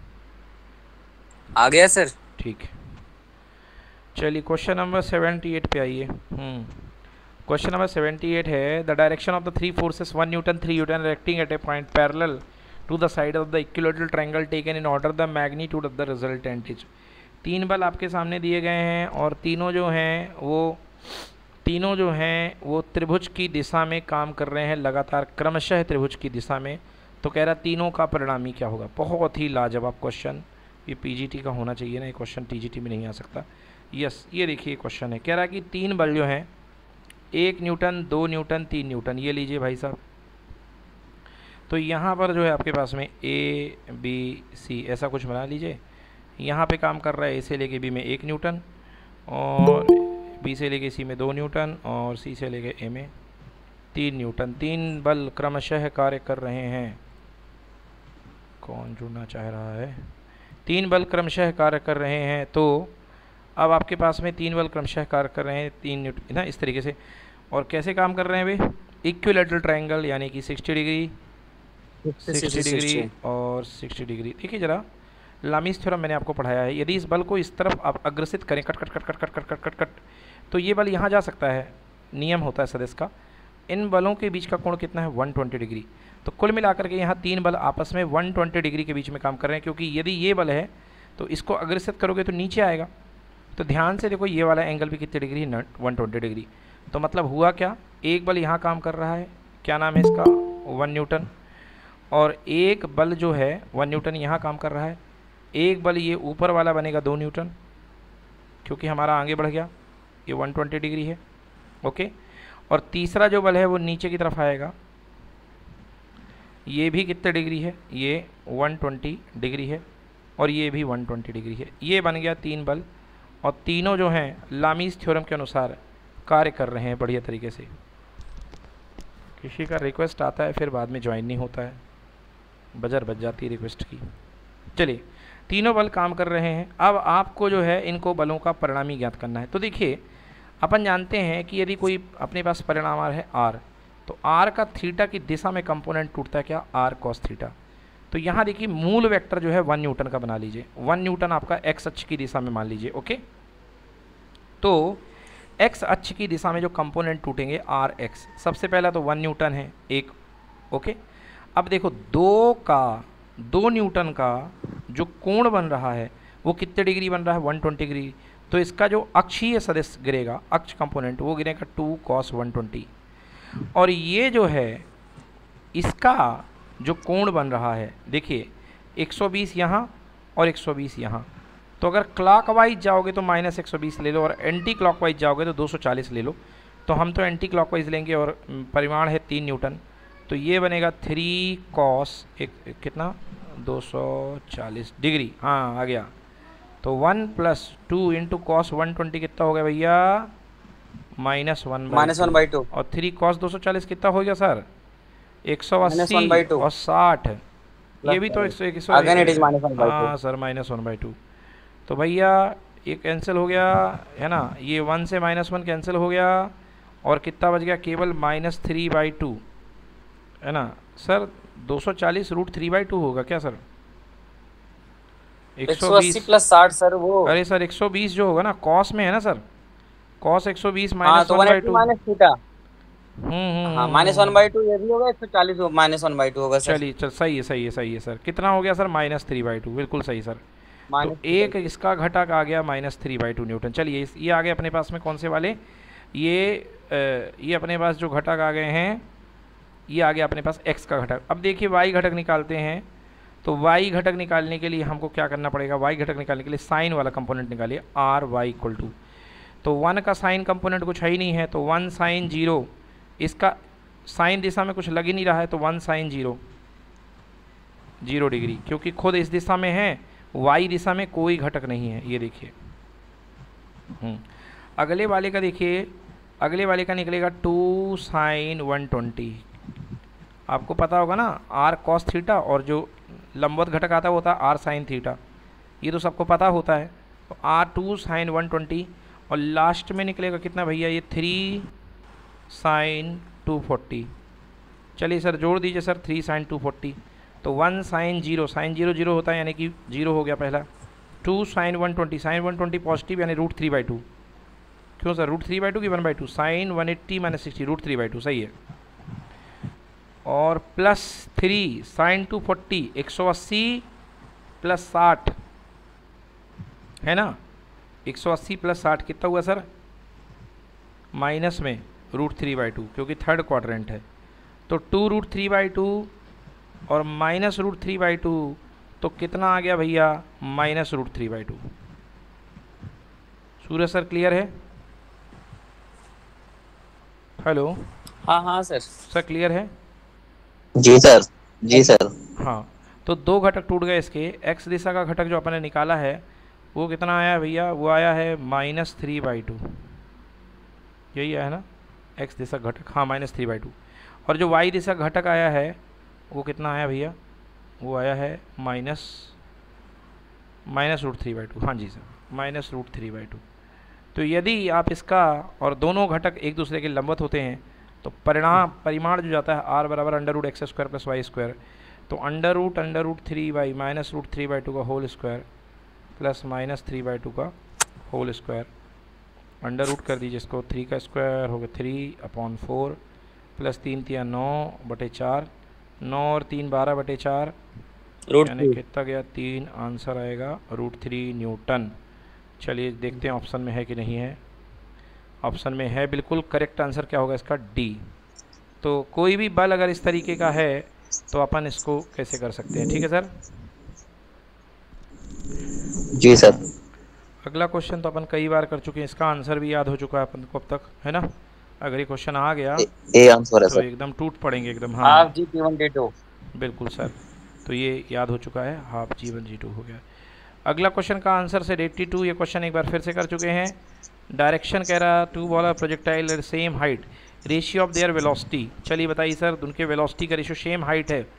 आ गया सर। ठीक है, चलिए क्वेश्चन नंबर सेवेंटी एट पे आइए। Hmm question number seventy eight है, the direction of the three forces one newton three newton acting at a point parallel to the side of the equilateral triangle taken in order the magnitude of the resultant is. तीन बल आपके सामने दिए गए हैं और तीनों जो हैं वो तीनों जो हैं वो त्रिभुज की दिशा में काम कर रहे हैं लगातार, क्रमशः त्रिभुज की दिशा में। तो कह रहा तीनों का परिणामी क्या होगा। बहुत ही लाजवाब क्वेश्चन, ये पीजीटी का होना चाहिए ना, ये क्वेश्चन टीजीटी में नहीं आ सकता। यस, ये देखिए क्वेश्चन है, कह रहा कि तीन बल जो हैं, एक न्यूटन, दो न्यूटन, तीन न्यूटन, ये लीजिए भाई साहब। तो यहाँ पर जो है आपके पास में ए बी सी ऐसा कुछ बना लीजिए। यहाँ पे काम कर रहा है ए से लेके बी में एक न्यूटन, और बी से लेके सी में दो न्यूटन, और सी से लेके ए में तीन न्यूटन। तीन बल क्रमशः कार्य कर रहे हैं। कौन जुड़ना चाह रहा है? तीन बल क्रमशः कार्य कर रहे हैं। तो अब आपके पास में तीन बल क्रमशः कार्य कर रहे हैं, तीन न्यूटन ना, इस तरीके से। और कैसे काम कर रहे हैं वे? इक्विलेटरल ट्रायंगल, यानी कि साठ डिग्री, साठ डिग्री और साठ डिग्री। देखिए जरा, लामीस थ्योरम मैंने आपको पढ़ाया है, यदि इस बल को इस तरफ आप अग्रसित करें, cut cut cut cut cut cut cut cut cut तो ये बल यहाँ जा सकता है, नियम होता है सदिश का। इन बलों के बीच का कोण कितना है? एक सौ बीस डिग्री। तो कुल मिलाकर के यहाँ तीन बल आपस में एक सौ बीस डिग्री के बीच में काम कर रहे हैं, क्योंकि यदि ये बल है तो इसको अग्रसित करोगे तो नीचे आएगा। तो ध्यान से देखो, ये वाला एंगल भी कितने डिग्री है? एक सौ बीस डिग्री। तो मतलब हुआ क्या, एक बल यहाँ काम कर रहा है, क्या नाम है इसका? One newton. और एक बल जो है वन न्यूटन यहाँ काम कर रहा है। एक बल ये ऊपर वाला बनेगा दो न्यूटन, क्योंकि हमारा आगे बढ़ गया, ये एक सौ बीस डिग्री है। ओके। और तीसरा जो बल है वो नीचे की तरफ आएगा, ये भी कितने डिग्री है? ये एक सौ बीस डिग्री है, और ये भी एक सौ बीस डिग्री है। ये बन गया तीन बल, और तीनों जो हैं लामीस थ्योरम के अनुसार कार्य कर रहे हैं बढ़िया तरीके से। किसी का रिक्वेस्ट आता है फिर बाद में ज्वाइन नहीं होता है, बजर बज जाती है रिक्वेस्ट की। चलिए, तीनों बल काम कर रहे हैं। अब आपको जो है इनको बलों का परिणामी ज्ञात करना है। तो देखिए, अपन जानते हैं कि यदि कोई अपने पास परिणाम आ रहा है आर, तो आर का थीटा की दिशा में कंपोनेंट टूटता है क्या? R cos theta. तो यहाँ देखिए, मूल वेक्टर जो है वन न्यूटन का बना लीजिए। वन न्यूटन आपका एक्स अक्ष की दिशा में मान लीजिए। ओके। तो एक्स अक्ष की दिशा में जो कंपोनेंट टूटेंगे आर एक्स, सबसे पहला तो वन न्यूटन है एक। ओके। अब देखो, दो का दो न्यूटन का जो कोण बन रहा है वो कितने डिग्री बन रहा है? एक सौ बीस डिग्री। तो इसका जो अक्षीय सदिश गिरेगा, अक्ष कंपोनेंट, वो गिरेगा टू कॉस वन ट्वेंटी। और ये जो है इसका जो कोण बन रहा है, देखिए एक सौ बीस यहाँ और एक सौ बीस यहाँ। तो अगर क्लॉकवाइज जाओगे तो माइनस एक सौ बीस ले लो, और एंटी क्लॉकवाइज जाओगे तो दो सौ चालीस ले लो। तो हम तो एंटी क्लॉकवाइज लेंगे और परिमाण है तीन न्यूटन, तो ये बनेगा थ्री कॉस एक, एक कितना दो सौ चालीस डिग्री, हाँ आ गया। तो one plus two into cos one twenty कितना हो गया भैया, minus one minus one by two, और थ्री कॉस दो सौ चालीस कितना हो गया सर, एक सौ माइनस वन बाई अस्सी टू, और साठ, ये भी तो एक सौ एक सौ again it is minus one by हाँ sir minus one by two. तो भैया ये कैंसिल हो गया है ना, ये वन से माइनस वन कैंसिल हो गया और कितना बच गया, केवल माइनस थ्री बाई टू है ना सर। दो सौ चालीस रूट थ्री बाई टू होगा क्या सर, एक सौ अस्सी प्लस साठ सर वो, अरे सर एक सौ बीस जो होगा ना कॉस में है ना सर, कॉस एक सौ बीस हाँ माइनस तो one by one two, minus theta, हम्म हाँ माइनस वन बाई टू ये भी होगा, एक सौ चालीस माइनस वन बाई टू होगा सर। चलिए चल सही है सही है सही है सर, कितना हो गया sir, minus three by two, बिल्कुल सही सर। तो माइनस एक इसका घटक आ गया minus three by two newton. चलिए इस- ये आ गए अपने पास में कौन से वाले, ये अ, ये अपने पास जो घटक आ गए हैं, ये आ गया अपने पास x का घटक। अब देखिए y घटक निकालते हैं, तो y घटक निकालने के लिए हमको क्या करना पड़ेगा, y घटक निकालने के लिए साइन वाला कंपोनेंट निकालिए, आर वाई इक्वल टू, तो वन का साइन कंपोनेंट कुछ है ही नहीं है, तो वन साइन जीरो, इसका साइन दिशा में कुछ लग ही नहीं रहा है, तो one sine zero zero degree, क्योंकि खुद इस दिशा में है, वाई दिशा में कोई घटक नहीं है, ये देखिए। हम्म, अगले वाले का देखिए, अगले वाले का निकलेगा टू साइन वन ट्वेंटी, आपको पता होगा ना आर कॉस थीटा, और जो लंबवत घटक आता है वो होता है आर साइन थीटा, ये तो सबको पता होता है। तो R two sine one twenty और लास्ट में निकलेगा कितना भैया, ये थ्री साइन टू फोर्टी। चलिए सर जोड़ दीजिए sir, three sine two forty, तो one sine zero, sine zero zero होता है यानी कि जीरो हो गया पहला, two sine one twenty, sine one twenty positive यानी रूट थ्री बाई टू, क्यों sir root three by two की one by two, sine one eighty minus sixty root three by two, सही है। और plus three sine two forty, एक सौ अस्सी plus साठ है ना, एक सौ अस्सी प्लस साठ कितना हुआ सर, माइनस में रूट थ्री बाई टू, क्योंकि थर्ड क्वाड्रेंट है, तो two root three by two और minus root three by two, तो कितना आ गया भैया, minus root three by two. Suraj sir clear है, हेलो हाँ हाँ सर, सर क्लियर है, जी सर, जी सर। हाँ। तो दो घटक टूट गए इसके, एक्स दिशा का घटक जो अपन ने निकाला है वो कितना आया भैया, वो आया है माइनस थ्री बाई टू, यही आया है ना एक्स दिशा घटक, हाँ माइनस थ्री बाई टू। और जो वाई दिशा घटक आया है वो कितना आया भैया, वो आया है minus minus root three by two, हाँ जी sir minus root three by two. तो यदि आप इसका और दोनों घटक एक दूसरे के लंबवत होते हैं तो परिणाम परिमाण जो जाता है आर बराबर under root X square plus Y square, तो under root under root three by minus root three by two का whole square plus minus three by two का होल स्क्वायर, अंडर रूट कर दीजिए इसको, थ्री का square हो गया three upon four plus तीन तिया नौ बटे चार, नौ और तीन बारह बटे चार, यानी कितना गया तीन, आंसर आएगा रूट थ्री न्यूटन। चलिए देखते हैं ऑप्शन में है कि नहीं है, ऑप्शन में है बिल्कुल, करेक्ट आंसर क्या होगा इसका, डी। तो कोई भी बल अगर इस तरीके का है तो अपन इसको कैसे कर सकते हैं, ठीक है सर। जी सर। अगला क्वेश्चन तो अपन कई बार कर चुके हैं, इसका आंसर भी याद हो चुका है अपन को अब तक, है ना। अगर ये क्वेश्चन आ गया ए, ए आंसर है तो सर, एकदम टूट पड़ेंगे एकदम, हाँ half G T one T two, बिल्कुल सर। तो ये याद हो चुका है, half G one G two हो गया। अगला क्वेश्चन का आंसर से एट्टी टू, ये क्वेश्चन एक बार फिर से कर चुके हैं। डायरेक्शन कह रहा two balls are projectile same height, ratio of their velocity. चलिए बताइए सर, उनके वेलोसिटी का रेशियो सेम हाइट है,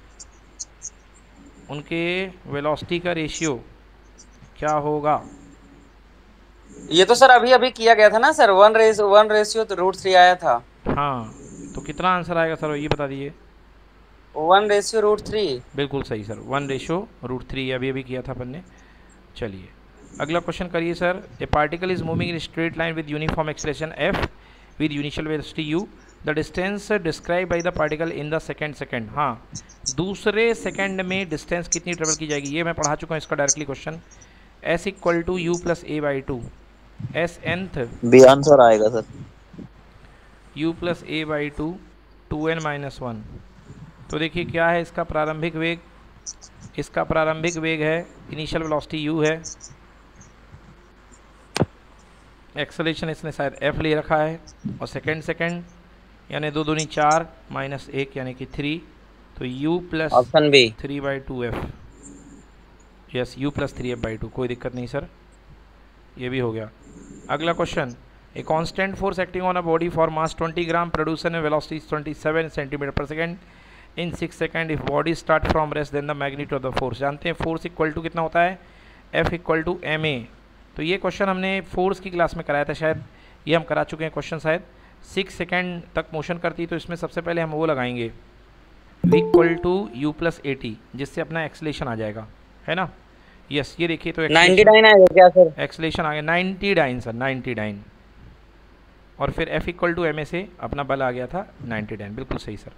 उनके वेलोसिटी का रेशियो क्या होगा। ये तो सर अभी अभी किया गया था ना sir, one race one ratio तो रूट थ्री आया था। हाँ तो कितना आंसर आएगा सर ये बता दीजिए। वन रेशियो रूट थ्री, बिल्कुल सही sir, one ratio root three अभी अभी किया था अपन ने। चलिए अगला क्वेश्चन करिए sir. A particle is moving in straight line with uniform acceleration F with initial velocity U, the distance describe by the particle in the second second. हाँ दूसरे सेकेंड में डिस्टेंस कितनी ट्रेवल की जाएगी, ये मैं पढ़ा चुका हूँ इसका directly question. S equal to U plus A by two, S nth B answer आएगा sir, U plus A by two, two N minus one. तो देखिए क्या है इसका प्रारंभिक वेग, इसका प्रारंभिक वेग है इनिशियल वेलोसिटी u है, एक्सेलेरेशन इसने शायद एफ ले रखा है, और सेकेंड सेकेंड यानी दो दूनी चार माइनस एक यानी कि थ्री, तो u plus option B. Three by two F, yes u plus three F by two, कोई दिक्कत नहीं सर, ये भी हो गया। अगला question, a constant force acting on a body for mass twenty gram producer and velocity twenty seven centimetre per second in six second if body start from rest then the magnitude of the force. जानते हैं force equal to कितना होता है, F equal to M A. तो ये question हमने force की class में कराया था, शायद ये हम करा चुके हैं क्वेश्चन, शायद सिक्स सेकेंड तक मोशन करती, तो इसमें सबसे पहले हम वो लगाएंगे v equal to U plus A T, जिससे अपना एक्सलेशन आ जाएगा, है ना। यस, ये देखिए तो नाइंटी नाइन आएगा क्या सर? एक्सलेशन आ गया ninety nine sir, ninety nine, और फिर F equal to M A से अपना बल आ गया था नाइंटी नाइन, बिल्कुल सही सर,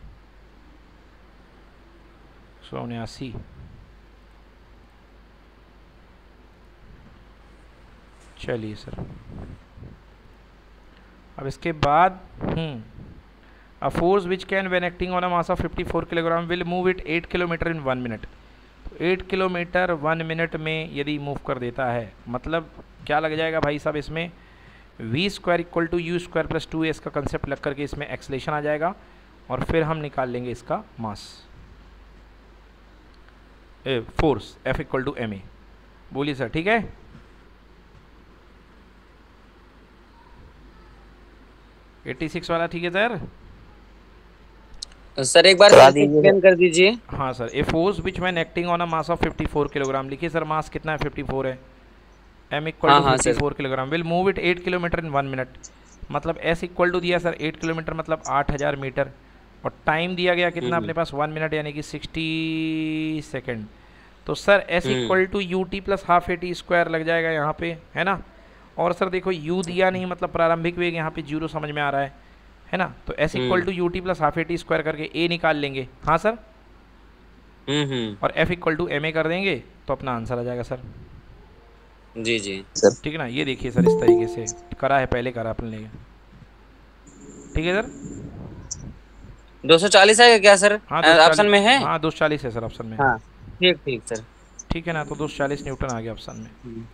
सौ उन्यासी। चलिए सर, अब इसके बाद a force which can when acting on a mass of fifty four kilogram will move it eight kilometre in one minute. तो एट किलोमीटर वन मिनट में यदि मूव कर देता है, मतलब क्या लग जाएगा भाई साहब, इसमें V square equal to you square plus two S का कंसेप्ट लग करके इसमें एक्सलेशन आ जाएगा, और फिर हम निकाल लेंगे इसका mass, A, force F equal to M A. बोलिए सर, ठीक है। छियासी वाला ठीक है सर? सर एक बार करा दीजिए। एक्सप्लेन कर दीजिए। हाँ sir, a force which man acting on a mass of fifty four kilogram, लिखिए सर मास कितना है, फिफ्टी फोर है, m इक्वल हाँ, टू हाँ, fifty sir. Four kilogram will move it eight kilometre in one minute. मतलब s equal to दिया sir eight kilometre मतलब आठ हज़ार मीटर, और टाइम दिया गया कितना अपने पास वन मिनट यानी कि सिक्सटी सेकेंड। तो sir s equal to U T plus half A T square लग जाएगा यहाँ पे, है ना। और सर देखो u दिया नहीं, मतलब प्रारंभिक वेग यहाँ पे जीरो समझ में आ रहा है है ना। तो s equal to U T plus half A T square करके a निकाल लेंगे, हाँ सर, और f equal to M A कर देंगे तो अपना आंसर आ जाएगा सर। जी जी सर ठीक है ना, ये देखिए सर इस तरीके से करा है, पहले करा अपन ने, ठीक है सर। दो सौ चालीस आएगा क्या सर? हाँ ऑप्शन में है? हाँ दो सौ चालीस है सर ऑप्शन में। हाँ ठीक ठीक सर। ठीक है ना, तो दो सौ चालीस न्यूटन आ गया ऑप्शन में।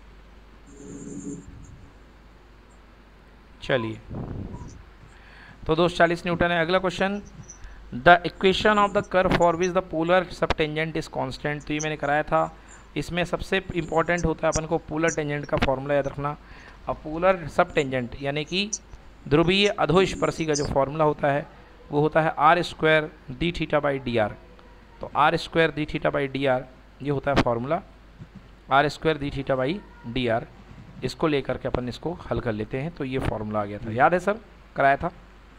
चलिए, तो दो सौ चालीस न्यूटन है। अगला question, the equation of the curve for which the polar subtangent is constant. तो ये मैंने कराया था, इसमें सबसे इंपॉर्टेंट होता है अपन को पोलर टेंजेंट का फॉर्मूला याद रखना। अब पोलर सब टेंजेंट यानी कि ध्रुवीय अधोस्पर्शी का जो फॉर्मूला होता है वो होता है are square D theta by D R. तो R square D theta by D R ये होता है formula, R square D theta by D R. इसको लेकर के अपन इसको हल कर लेते हैं। तो ये फॉर्मूला आ गया था, याद है सर, कराया था,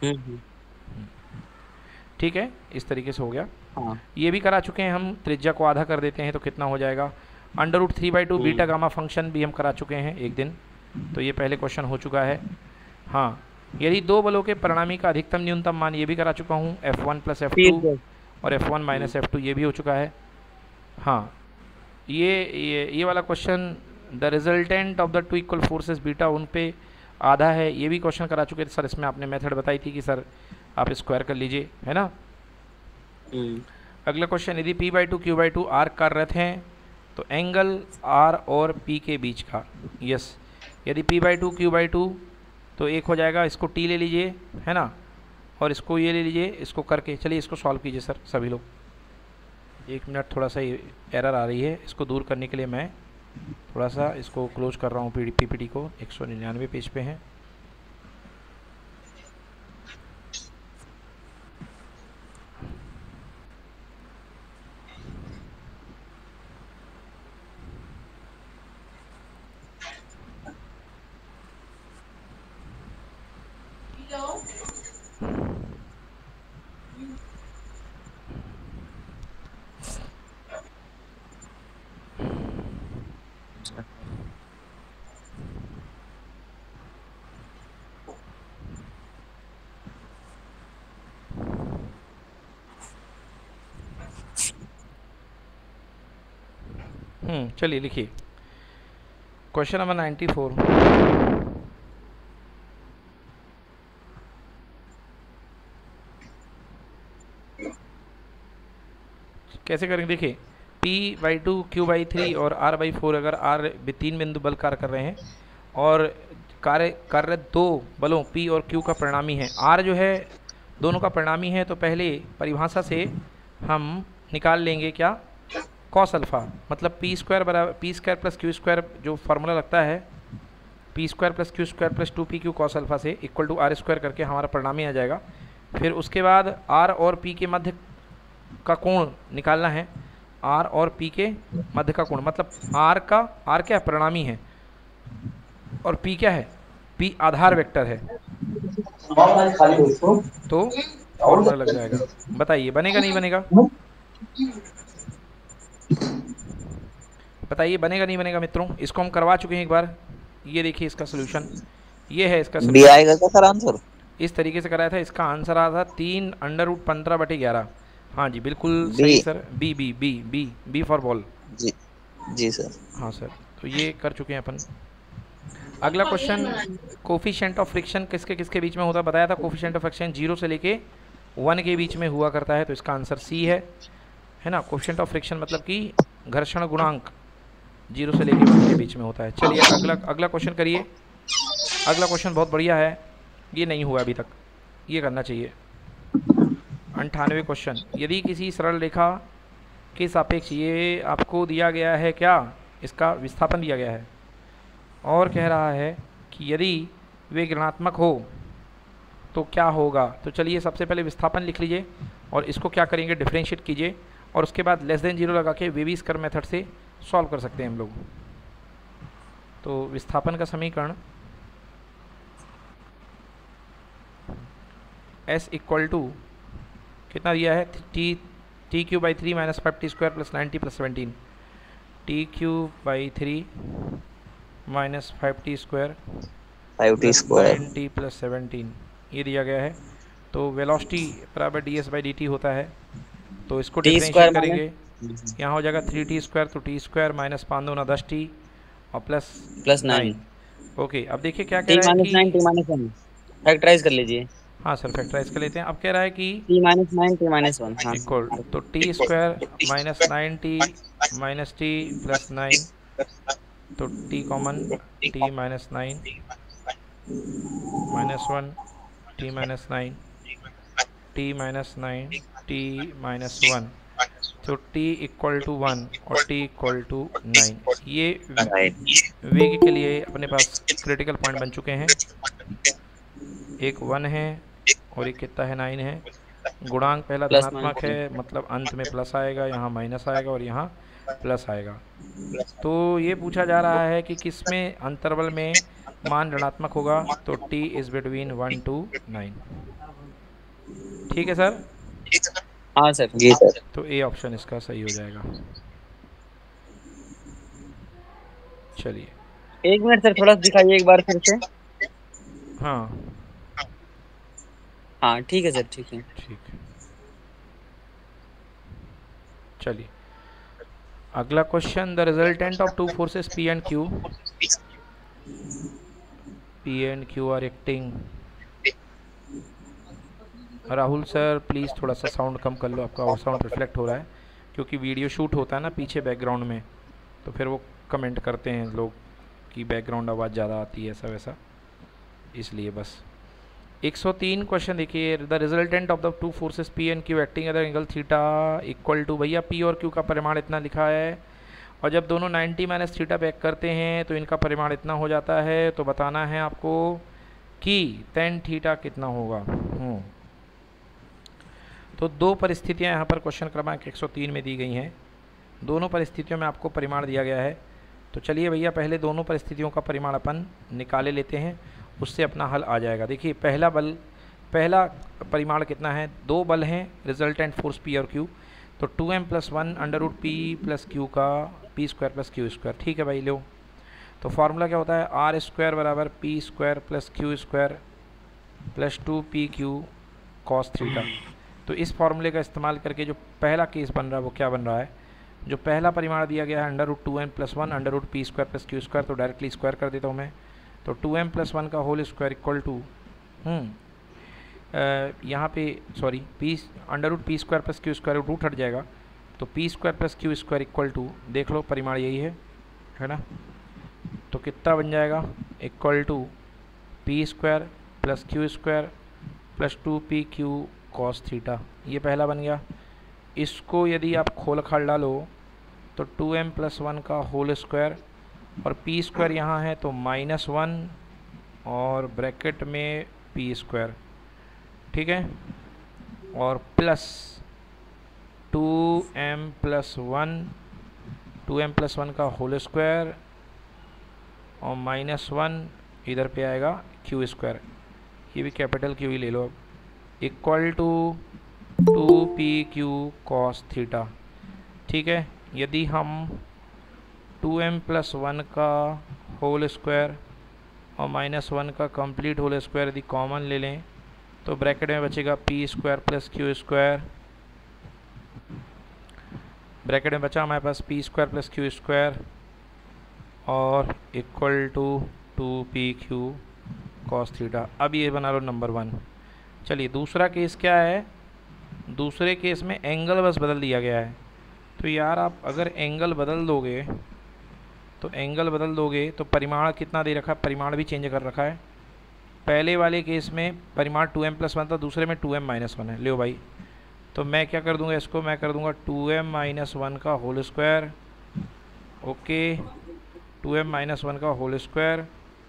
ठीक है। इस तरीके से हो गया। हाँ। ये भी करा चुके हैं हम, त्रिज्या को आधा कर देते हैं तो कितना हो जाएगा, under root three by two beta gamma function भी हम करा चुके हैं एक दिन, तो ये पहले क्वेश्चन हो चुका है। हाँ, यदि दो बलों के परिणामी का अधिकतम न्यूनतम मान, ये भी करा चुका हूँ, F one plus F two और F one minus F two, ये भी हो चुका है। हाँ, ये ये ये वाला question, the resultant of the two equal forces beta उन पे आधा है, ये भी क्वेश्चन करा चुके थे सर। इसमें आपने मेथड बताई थी कि सर आप स्क्वायर कर लीजिए, है ना। अगला क्वेश्चन, यदि p by two Q by two आर्क कार्यरत हैं तो एंगल r और p के बीच का, यस, यदि p by two Q by two तो एक हो जाएगा, इसको t ले लीजिए, है ना, और इसको ये ले लीजिए, इसको करके चलिए इसको सॉल्व कीजिए सर सभी लोग। एक मिनट, थोड़ा सा एरर आ रही है, इसको दूर करने के लिए मैं थोड़ा सा इसको क्लोज कर रहा हूँ पी पी पी टी को। एक सौ निन्यानवे पेज पे है। हम्म चलिए लिखिए क्वेश्चन नंबर नाइन्टी फोर। कैसे करेंगे, देखिए p by two Q by three और r बाई फोर, अगर r तीन बिंदु बल कार्य कर रहे हैं और कार्य कार्यरत दो बलों P और Q का परिणामी है। R जो है दोनों का परिणामी है, तो पहले परिभाषा से हम निकाल लेंगे क्या, कॉस अल्फ़ा, मतलब पी स्क्वायर बराबर P square plus Q square जो फार्मूला लगता है P square plus Q square plus two P Q cos alpha से इक्वल टू आर स्क्वायर करके हमारा परिणामी आ जाएगा। फिर उसके बाद आर और पी के मध्य का कोण निकालना है, आर और पी के मध्य का कोण, मतलब आर का आर क्या है, परिणामी है, और पी क्या है, पी आधार वेक्टर है, तो फॉर्मूला लग जाएगा। बताइए बनेगा नहीं बनेगा, बताइए बनेगा नहीं बनेगा मित्रों। इसको हम करवा चुके हैं एक बार, ये देखिए इसका सोल्यूशन, ये है इसका डी सोल्यूशन। आएगा क्या सर आंसर? इस तरीके से कराया था, इसका आंसर आया था तीन अंडर रूट पंद्रह बटे ग्यारह। हाँ जी बिल्कुल बी। सही sir, B B B B B for ball. जी जी सर। हाँ सर, तो ये कर चुके हैं अपन। अगला क्वेश्चन, कोफिशिएंट ऑफ फ्रिक्शन किसके किसके बीच में होता है, बताया था कोफिशिएंट ऑफ फ्रिक्शन जीरो से लेके वन के बीच में हुआ करता है, तो इसका आंसर सी है, है ना। कोफिशिएंट ऑफ फ्रिक्शन मतलब कि घर्षण गुणांक जीरो से लेके वन के बीच में होता है। चलिए अगला अगला क्वेश्चन करिए। अगला क्वेश्चन बहुत बढ़िया है, ये नहीं हुआ अभी तक, ये करना चाहिए। अंठानवे क्वेश्चन, यदि किसी सरल रेखा के सापेक्ष, ये आपको दिया गया है क्या, इसका विस्थापन दिया गया है और कह रहा है कि यदि वे ऋणात्मक हो तो क्या होगा। तो चलिए सबसे पहले विस्थापन लिख लीजिए और इसको क्या करेंगे, डिफरेंशिएट कीजिए, और उसके बाद लेस देन जीरो लगा के वेवी स्क्वायर मेथड से सॉल्व कर सकते हैं हम लोग। तो विस्थापन का समीकरण S इक्वल टू कितना दिया है, T T cube by three minus five T square plus ninety plus seventeen, T cube by three minus five T square five T square ninety plus seventeen, ये दिया गया है। तो वेलोसिटी बराबर D S by D T होता है, तो इसको डिफरेंशिएट करेंगे, यहाँ हो जाएगा थ्री टी स्क्वायर, तो टी स्क्वायर माइनस पाँच दूना दस टी और प्लस प्लस नाइन। ओके, अब देखिए क्या कह टी रहा है माइनस नाइन टी कि, माइनस वन फैक्टराइज कर लीजिए। हाँ सर फैक्टराइज कर लेते हैं। अब कह रहा है कि t minus nine t minus one, हाँ इक्वल, तो T square minus nine t minus t plus nine, तो t common, t minus nine minus one t minus nine t minus nine t minus one, तो t equal to one और t equal to nine. ये वेग के लिए अपने पास critical point बन चुके हैं, एक वन है और एक कितना है, नाइन है। गुणांक पहला धनात्मक है, मतलब अंत में प्लस आएगा, यहाँ माइनस आएगा और यहाँ प्लस आएगा। तो ये पूछा जा रहा है कि किस में अंतर्वल में मान ऋणात्मक होगा, तो t is between one two nine. ठीक है सर, हाँ सर जी सर। तो ए ऑप्शन इसका सही हो जाएगा। चलिए एक मिनट सर, थोड़ा दिखाइए एक बार फिर से। हाँ हाँ ठीक है सर, ठीक है ठीक है। चलिए अगला question, the resultant of two forces p and q, p and q are acting. Rahul sir please थोड़ा सा साउंड कम कर लो, आपका और साउंड रिफ्लेक्ट हो रहा है, क्योंकि वीडियो शूट होता है ना पीछे बैकग्राउंड में, तो फिर वो कमेंट करते हैं लोग कि बैकग्राउंड आवाज़ ज़्यादा आती है, ऐसा वैसा, इसलिए बस। एक सौ तीन क्वेश्चन देखिए, the resultant of the two forces p and q acting at the angle theta equal to, भैया पी और क्यू का परिमाण इतना लिखा है, और जब दोनों नाइन्टी माइनस थीटा बैक करते हैं तो इनका परिमाण इतना हो जाता है। तो बताना है आपको कि टेन थीटा कितना होगा। तो दो परिस्थितियां यहाँ पर क्वेश्चन क्रमांक एक सौ तीन में दी गई हैं, दोनों परिस्थितियों में आपको परिमाण दिया गया है। तो चलिए भैया पहले दोनों परिस्थितियों का परिमाण अपन निकाले लेते हैं, उससे अपना हल आ जाएगा। देखिए पहला बल, पहला परिमाण कितना है, दो बल हैं रिजल्टेंट फोर्स पी और क्यू, तो two m plus one under root p plus q का p square plus Q square. ठीक है भाई, लो तो फार्मूला क्या होता है, आर स्क्वायर बराबर P square plus Q square plus two P Q cos theta. तो इस फार्मूले का इस्तेमाल करके जो पहला केस बन रहा है वो क्या बन रहा है, जो पहला परिमाण दिया गया है under root two m plus one under root p square plus Q square, तो डायरेक्टली स्क्वायर कर देता हूँ मैं। तो टू एम प्लस वन का होल स्क्वायर इक्वल टू यहाँ पे sorry p under root p square plus Q square, root हट जाएगा, तो p square plus Q square equal to, देख लो परिमाण यही है, है ना। तो कितना बन जाएगा, equal to p square plus Q square plus two P Q cos theta, ये पहला बन गया। इसको यदि आप खोल खाल डालो तो टू एम प्लस वन का होल स्क्वायर और पी स्क्वायर यहाँ है तो माइनस वन और ब्रैकेट में पी स्क्वायर, ठीक है, और plus two m plus one two m plus one का होल स्क्वायर और माइनस वन इधर पे आएगा क्यू स्क्वायर, ये भी कैपिटल क्यू ही ले लो अब, equal to two P Q cos theta, ठीक है। यदि हम टू एम प्लस वन का होल स्क्वायर और माइनस वन का कंप्लीट होल स्क्वायर यदि कॉमन ले लें तो ब्रैकेट में बचेगा p square plus Q square, bracket में बचा हमारे पास p square plus Q square और equal to two P Q cos theta. अब ये बना लो नंबर वन। चलिए दूसरा केस क्या है, दूसरे केस में एंगल बस बदल दिया गया है। तो यार आप अगर एंगल बदल दोगे तो एंगल बदल दोगे तो परिमाण कितना दे रखा है, परिमाण भी चेंज कर रखा है। पहले वाले केस में परिमाण टू एम प्लस वन था, दूसरे में टू एम माइनस वन है। लो भाई, तो मैं क्या कर दूंगा, इसको मैं कर दूंगा टू एम माइनस वन का whole square, okay, two m minus one का whole square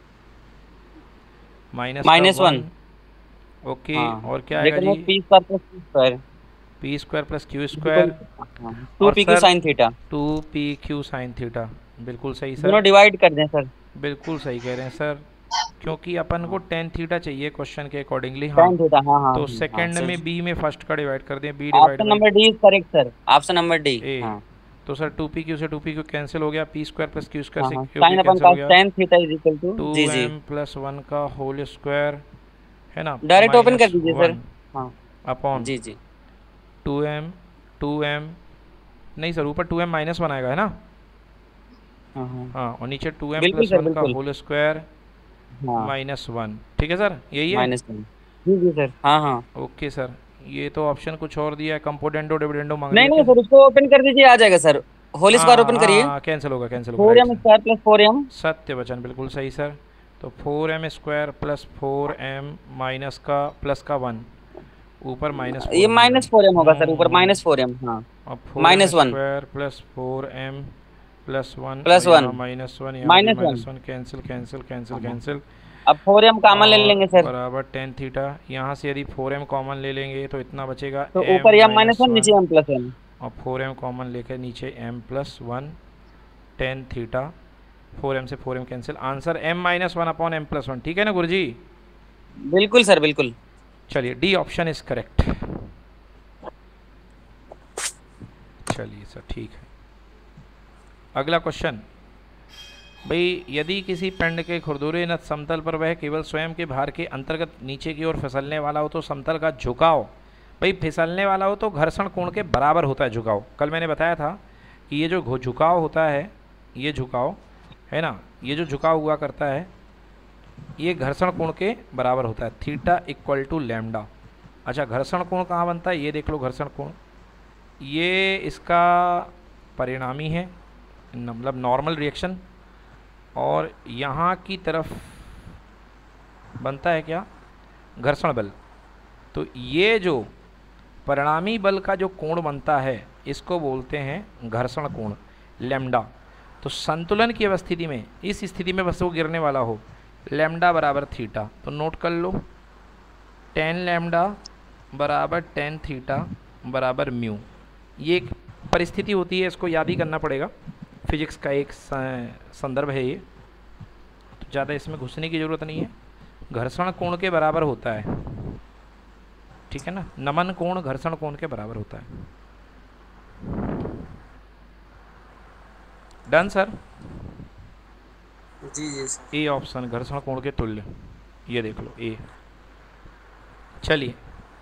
minus minus one, okay, हाँ। और क्या आएगा जी, p square plus Q square, p square plus Q square two P q sine theta, two P q sine theta. बिल्कुल सही sir, दोनों divide कर दें सर। बिल्कुल सही कह रहे हैं सर, क्योंकि अपन को टेन थीटा चाहिए क्वेश्चन के अकॉर्डिंगली। हाँ, साइन थीटा, हाँ हाँ, तो हाँ, सेकंड हाँ, में बी में फर्स्ट का डिवाइड कर दें, B divide option number D is correct sir, option number D. हाँ, तो सर टू पी क्यू से टू पी क्यू कैंसिल हो गया, p square plus Q square से क्यू साइन अपन कैंसिल हो गया, tan theta is equal to two जी जी, एम प्लस वन का होल स्क्वायर है ना, डायरेक्ट ओपन कर दीजिए सर। हाँ अपॉन जी जी, टू एम टू एम नहीं सर, ऊपर टू एम माइनस वन आएगा है ना, हाँ हाँ हाँ, और नीचे टू एम बिल्कुल प्लस सर, वन का बिल्कुल। होल स्क्वायर हाँ माइनस वन, ठीक है सर, यही है। माइनस वन, जी जी सर, हाँ हाँ। ओके सर, ये तो ऑप्शन कुछ और दिया है, कंपोनेंटो डिविडेंडो मांग नहीं रहे नहीं थे। सर, उसको ओपन कर दीजिए, आ जाएगा सर। होल स्क्वायर ओपन करिए, कैंसिल होगा, कैंसिल होगा, four right m sir। Square plus four m, सत्य वचन, बिल्कुल सही सर। तो four m square plus four m minus का प्लस का वन, ऊपर माइनस ये माइनस फोर एम होगा सर, ऊपर माइनस फोर एम, हाँ minus one square plus four m plus one plus one minus one minus minus one, cancel cancel cancel cancel, अब four m common ले लेंगे sir, बराबर tan theta. यहाँ से यदि फोर एम कॉमन ले लेंगे तो इतना बचेगा, तो ऊपर एम माइनस वन, नीचे एम प्लस वन, और फोर एम कॉमन लेकर नीचे m plus one tan theta, four m से four m cancel, answer m minus one upon m plus one, ठीक है ना गुरुजी? बिल्कुल सर बिल्कुल। चलिए डी ऑप्शन इज करेक्ट। चलिए सर ठीक है। अगला क्वेश्चन, भाई यदि किसी पिंड के खुरदुरे नत समतल पर वह केवल स्वयं के भार के अंतर्गत नीचे की ओर फिसलने वाला हो तो समतल का झुकाव, भाई फिसलने वाला हो तो घर्षण कोण के बराबर होता है झुकाव। कल मैंने बताया था कि ये जो झुकाव होता है, ये झुकाव है ना, ये जो झुकाव हुआ करता है ये घर्षण कोण के बराबर होता है, थीटा इक्वल टू लैम्डा। अच्छा, घर्षण कोण कहाँ बनता है, ये देख लो, घर्षण कोण ये इसका परिणामी है, मतलब नॉर्मल रिएक्शन, और यहाँ की तरफ बनता है क्या, घर्षण बल। तो ये जो परिणामी बल का जो कोण बनता है इसको बोलते हैं घर्षण कोण, लैम्डा। तो संतुलन की अवस्थिति में, इस स्थिति में बस वो गिरने वाला हो, लैम्डा बराबर थीटा, तो नोट कर लो, टेन लैम्डा बराबर टेन थीटा बराबर म्यू। ये एक परिस्थिति होती है, इसको याद ही करना पड़ेगा, फिजिक्स का एक संदर्भ है ये, तो ज़्यादा इसमें घुसने की ज़रूरत नहीं है। घर्षण कोण के बराबर होता है, ठीक है ना, नमन कोण घर्षण कोण के बराबर होता है। Done sir? जी जी सर। ए ऑप्शन घर्षण कोण के तुल्य, ये देख लो ए। चलिए,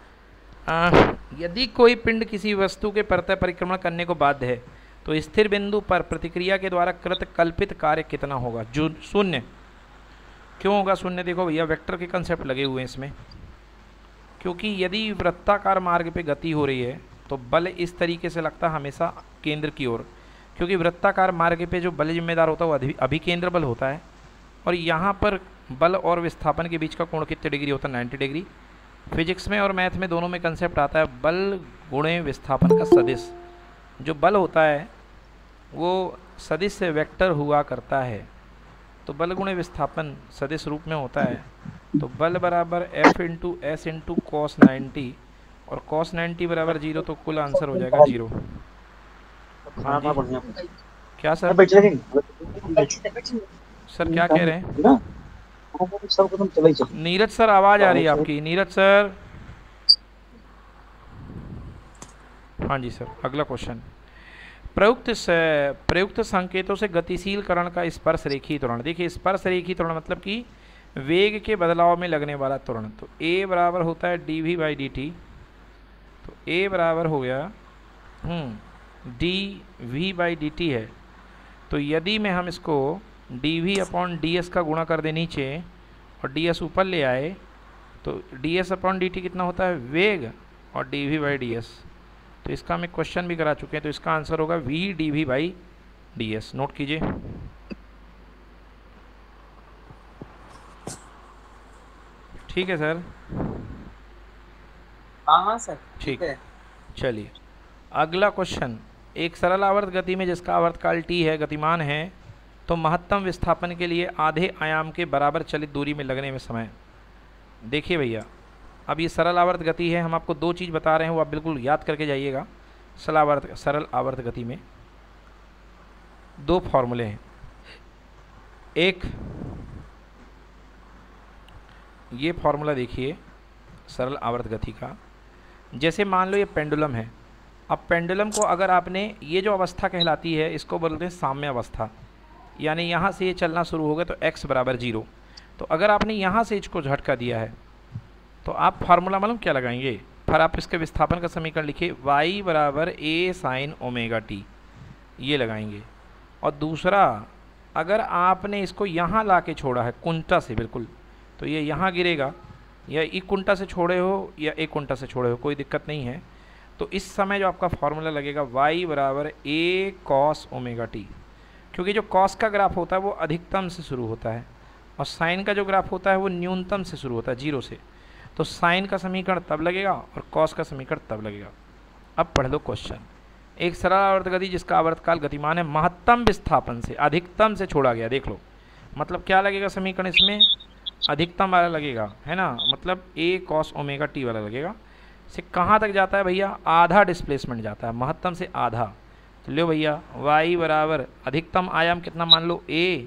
यदि कोई पिंड किसी वस्तु के परतः परिक्रमण करने को बाध्य है तो स्थिर बिंदु पर प्रतिक्रिया के द्वारा कृत कल्पित कार्य कितना होगा, जो शून्य। क्यों होगा शून्य, देखो भैया वेक्टर के कंसेप्ट लगे हुए हैं इसमें, क्योंकि यदि वृत्ताकार मार्ग पे गति हो रही है तो बल इस तरीके से लगता है हमेशा केंद्र की ओर, क्योंकि वृत्ताकार मार्ग पे जो बल जिम्मेदार होता है वो अभी अभिकेंद्र बल होता है, और यहाँ पर बल और विस्थापन के बीच का कोण कितने डिग्री होता है? Ninety degree. फिजिक्स में और मैथ में दोनों में कंसेप्ट आता है बल गुणे विस्थापन का सदिश। जो बल होता है वो सदिश से वेक्टर हुआ करता है, तो बल गुणे विस्थापन सदिश रूप में होता है। तो बल बराबर F into S into cos ninety, और कॉस नाइन्टी बराबर जीरो, तो कुल आंसर हो जाएगा जीरो। हाँ जी, क्या सर? सर क्या कह रहे हैं? नीरज सर आवाज़ आ रही है आपकी, नीरज सर। हाँ जी सर, अगला क्वेश्चन। प्रयुक्त से प्रयुक्त संकेतों से गतिशील करण का स्पर्श रेखी त्वरण। देखिए स्पर्श रेखी त्वरण मतलब कि वेग के बदलाव में लगने वाला त्वरण। तो ए बराबर होता है d v by D t. तो ए बराबर हो गया d v by D t है। तो यदि मैं हम इसको d v upon d s का गुणा कर दे नीचे और डी एस ऊपर ले आए, तो d s upon d t कितना होता है? वेग, और d v by d s. तो इसका हम एक क्वेश्चन भी करा चुके हैं, तो इसका आंसर होगा v d v by d s. Note कीजिए। ठीक है सर? हाँ हाँ सर ठीक है। चलिए अगला क्वेश्चन। एक सरल आवर्त गति में जिसका आवर्तकाल टी है, गतिमान है, तो महत्तम विस्थापन के लिए आधे आयाम के बराबर चलित दूरी में लगने में समय। देखिए भैया, अब ये सरल आवर्त गति है, हम आपको दो चीज़ बता रहे हैं, वो आप बिल्कुल याद करके जाइएगा। सरल आवर्त सरल आवर्त गति में दो फॉर्मूले हैं। एक ये फॉर्मूला देखिए सरल आवर्त गति का, जैसे मान लो ये पेंडुलम है। अब पेंडुलम को अगर आपने, ये जो अवस्था कहलाती है इसको बोलते हैं साम्य अवस्था, यानी यहाँ से ये चलना शुरू होगा तो x बराबर जीरो। तो अगर आपने यहाँ से इसको झटका दिया है तो आप फार्मूला मालूम क्या लगाएंगे? फिर आप इसके विस्थापन का समीकरण लिखिए, y बराबर ए साइन ओमेगा टी, ये लगाएंगे। और दूसरा, अगर आपने इसको यहाँ ला के छोड़ा है कुंटा से बिल्कुल, तो ये यहाँ गिरेगा, या एक कुंटा से छोड़े हो या एक कुंटा से छोड़े हो, कोई दिक्कत नहीं है। तो इस समय जो आपका फॉर्मूला लगेगा y बराबर ए कॉस ओमेगा टी, क्योंकि जो कॉस का ग्राफ होता है वो अधिकतम से शुरू होता है और साइन का जो ग्राफ होता है वो न्यूनतम से शुरू होता है, जीरो से। तो साइन का समीकरण तब लगेगा और कॉस का समीकरण तब लगेगा। अब पढ़ लो क्वेश्चन। एक सरल आवर्त गति जिसका आवर्तकाल गतिमान है, महत्तम विस्थापन से अधिकतम से छोड़ा गया। देख लो मतलब क्या लगेगा समीकरण इसमें? अधिकतम वाला लगेगा, है ना, मतलब ए कॉस ओमेगा टी वाला लगेगा। से कहाँ तक जाता है भैया? आधा डिस्प्लेसमेंट जाता है, महत्तम से आधा। तो लो भैया y बराबर अधिकतम आयाम कितना मान लो? a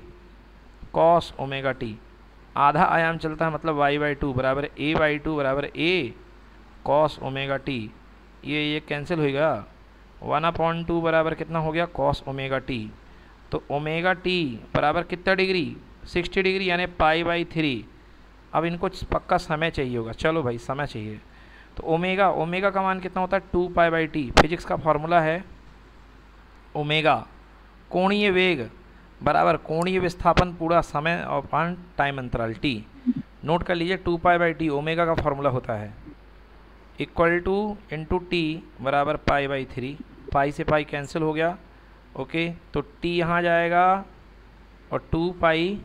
कॉस ओमेगा टी, आधा आयाम चलता है मतलब y बाई टू बराबर a बाई टू बराबर a कॉस ओमेगा टी। ये ये कैंसिल होएगा, वन अपॉइंट टू बराबर कितना हो गया? Cos omega t. तो ओमेगा टी बराबर कितना डिग्री? सिक्सटी डिग्री, यानी पाई बाई थ्री। अब इनको पक्का समय चाहिए होगा, चलो भाई समय चाहिए। तो ओमेगा ओमेगा का मान कितना होता है? Two pi by t. Physics का फॉर्मूला है ओमेगा कोणीय वेग बराबर कोणीय विस्थापन पूरा समय और पान टाइम अंतराल टी। नोट कर लीजिए, two pi by t omega का फॉर्मूला होता है, इक्वल टू इंटू टी बराबर पाई बाई थ्री। पाई से पाई कैंसिल हो गया, ओके। तो टी यहाँ जाएगा और टू पाई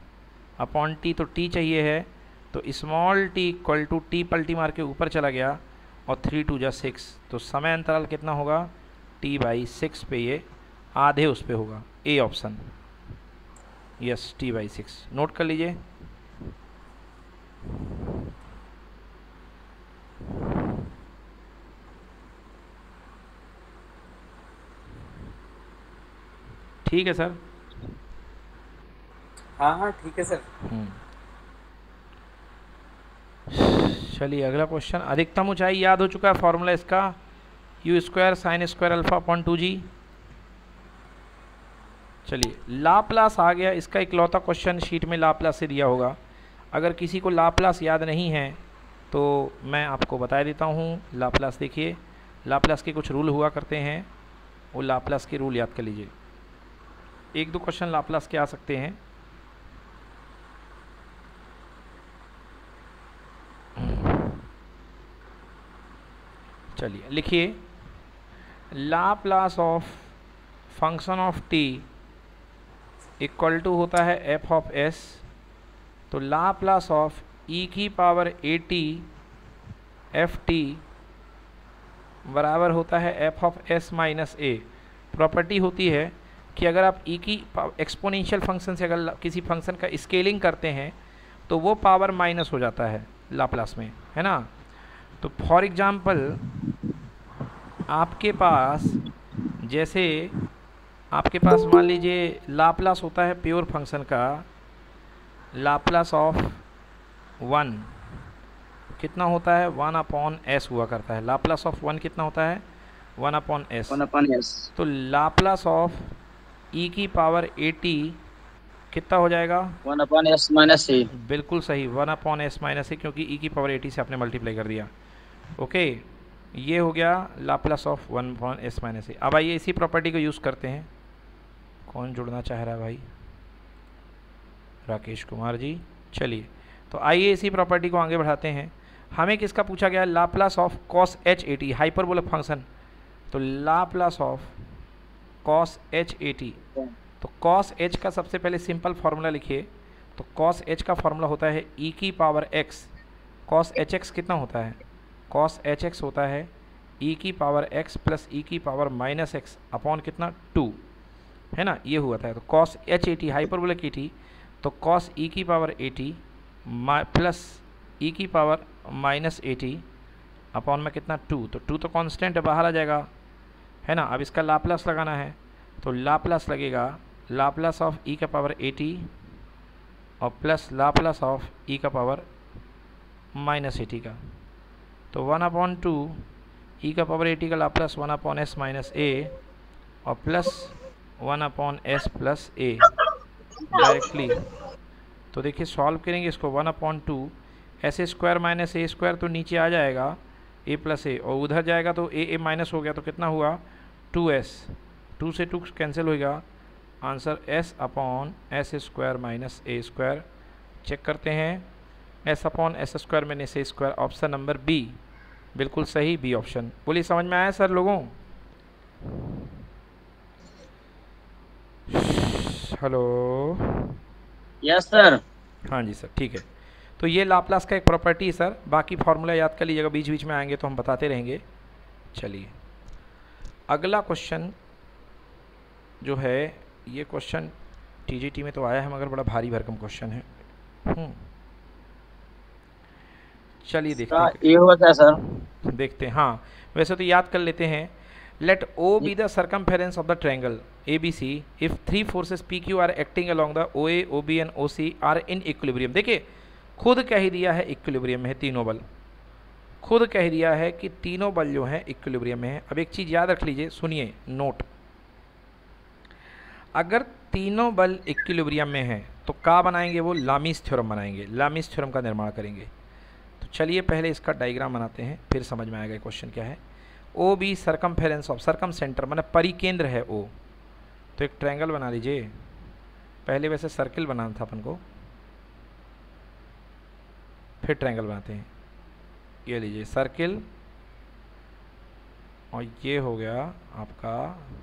अपॉन टी, तो टी चाहिए है, तो small t equal to t पलटी मार के ऊपर चला गया और थ्री टू जा सिक्स। तो समय अंतराल कितना होगा? टी बाई सिक्स पे, ये आधे उस पे होगा, A option, yes t by six. Note कर लीजिए। ठीक है सर? हाँ हाँ ठीक है सर। चलिए अगला क्वेश्चन। अधिकतम ऊंचाई याद हो चुका है फॉर्मूला इसका, u square sine square alpha upon two g. चलिए लाप्लास आ गया, इसका इकलौता क्वेश्चन शीट में लाप्लास से दिया होगा। अगर किसी को लाप्लास याद नहीं है तो मैं आपको बता देता हूँ। लाप्लास देखिए, लाप्लास के कुछ रूल हुआ करते हैं, वो लाप्लास के रूल याद कर लीजिए। एक दो क्वेश्चन लाप्लास के आ सकते हैं। चलिए लिखिए, Laplace of function of t equal to होता है एफ ऑफ एस। तो लाप्लास ऑफ ई की power a t f t बराबर होता है f of s minus a. Property होती है कि अगर आप ई की एक्सपोनेंशियल फंक्शन से अगर किसी फंक्शन का स्केलिंग करते हैं तो वो पावर माइनस हो जाता है लाप्लास में, है ना। तो फॉर एग्जांपल आपके पास जैसे आपके पास मान लीजिए लाप्लास होता है प्योर फंक्शन का, लाप्लास ऑफ वन कितना होता है, वन अपॉन एस हुआ करता है। लाप्लास ऑफ वन कितना होता है, one upon s. One upon s. तो लाप्लास ऑफ ई की पावर ए टी कितना हो जाएगा, one upon s minus a. बिल्कुल सही, one upon s minus a, क्योंकि ई की पावर ए टी से आपने मल्टीप्लाई कर दिया। ओके, ये हो गया Laplace of one upon s minus a. अब आइए इसी प्रॉपर्टी को यूज़ करते हैं। कौन जुड़ना चाह रहा है भाई, राकेश कुमार जी। चलिए तो आइए इसी प्रॉपर्टी को आगे बढ़ाते हैं। हमें किसका पूछा गया, Laplace of cos h a t, hyperbolic function. तो Laplace of cos h a t, तो कॉस एच का सबसे पहले सिंपल फार्मूला लिखिए। तो कॉस एच का फार्मूला होता है ई की power x. Cos h x कितना होता है, कॉस एच एक्स होता है ई की पावर एक्स प्लस ई की पावर माइनस एक्स अपॉन कितना, टू, है ना, ये हुआ था। तो cos h a t hyperbolic a t, तो कॉस ई की power a t plus e की power minus a t upon में कितना, टू। तो टू तो कांस्टेंट है, बाहर आ जाएगा, है ना। अब इसका लाप्लास लगाना है, तो लाप्लास लगेगा लाप्लास ऑफ ई का पावर ए टी और प्लस लाप्लास ऑफ ई का पावर माइनस ए टी का। तो वन अपॉन टू ई का पावर ए टी का Laplace one upon s minus a और plus one upon s plus a directly. तो देखिए solve करेंगे इसको, one upon two s square minus a square तो नीचे आ जाएगा ए प्लस ए, और उधर जाएगा तो ए ए माइनस हो गया, तो कितना हुआ, टू एस, टू से टू कैंसिल होगा, answer s upon s square minus a square. Check करते हैं, s upon s square minus a square, option number B बिल्कुल सही, बी ऑप्शन। बोलिए समझ में आया सर लोगों, हेलो, यस सर। हाँ जी सर, ठीक है। तो ये लाप्लास का एक प्रॉपर्टी है सर, बाकी फार्मूला याद कर लीजिएगा, बीच बीच में आएंगे तो हम बताते रहेंगे। चलिए अगला क्वेश्चन जो है, ये क्वेश्चन टीजीटी में तो आया है मगर बड़ा भारी भरकम क्वेश्चन है। हम्म चलिए देखते हैं, ये हुआ क्या सर, देखते हैं। हाँ वैसे तो याद कर लेते हैं। Let O B the circumference of the triangle A B C if three forces P Q are acting along the O A O B and O C are in equilibrium. देखिए खुद कह ही दिया है इक्विलिब्रियम में है तीनों बल, खुद कह दिया है कि तीनों बल जो हैं इक्विलिब्रियम में है। अब एक चीज़ याद रख लीजिए, सुनिए नोट, अगर तीनों बल इक्विलिब्रियम में हैं तो क्या बनाएंगे, वो लामीस थ्योरम बनाएंगे, लामीस थ्योरम का निर्माण करेंगे। तो चलिए पहले इसका डायग्राम बनाते हैं, फिर समझ में आएगा क्वेश्चन क्या है। O B circumference of, circumcentre मतलब परिकेंद्र है ओ, तो एक ट्रायंगल बना लीजिए। पहले वैसे सर्किल बनाना था अपन को, फिर ट्रायंगल बनाते हैं। ये लीजिए सर्किल, और ये हो गया आपका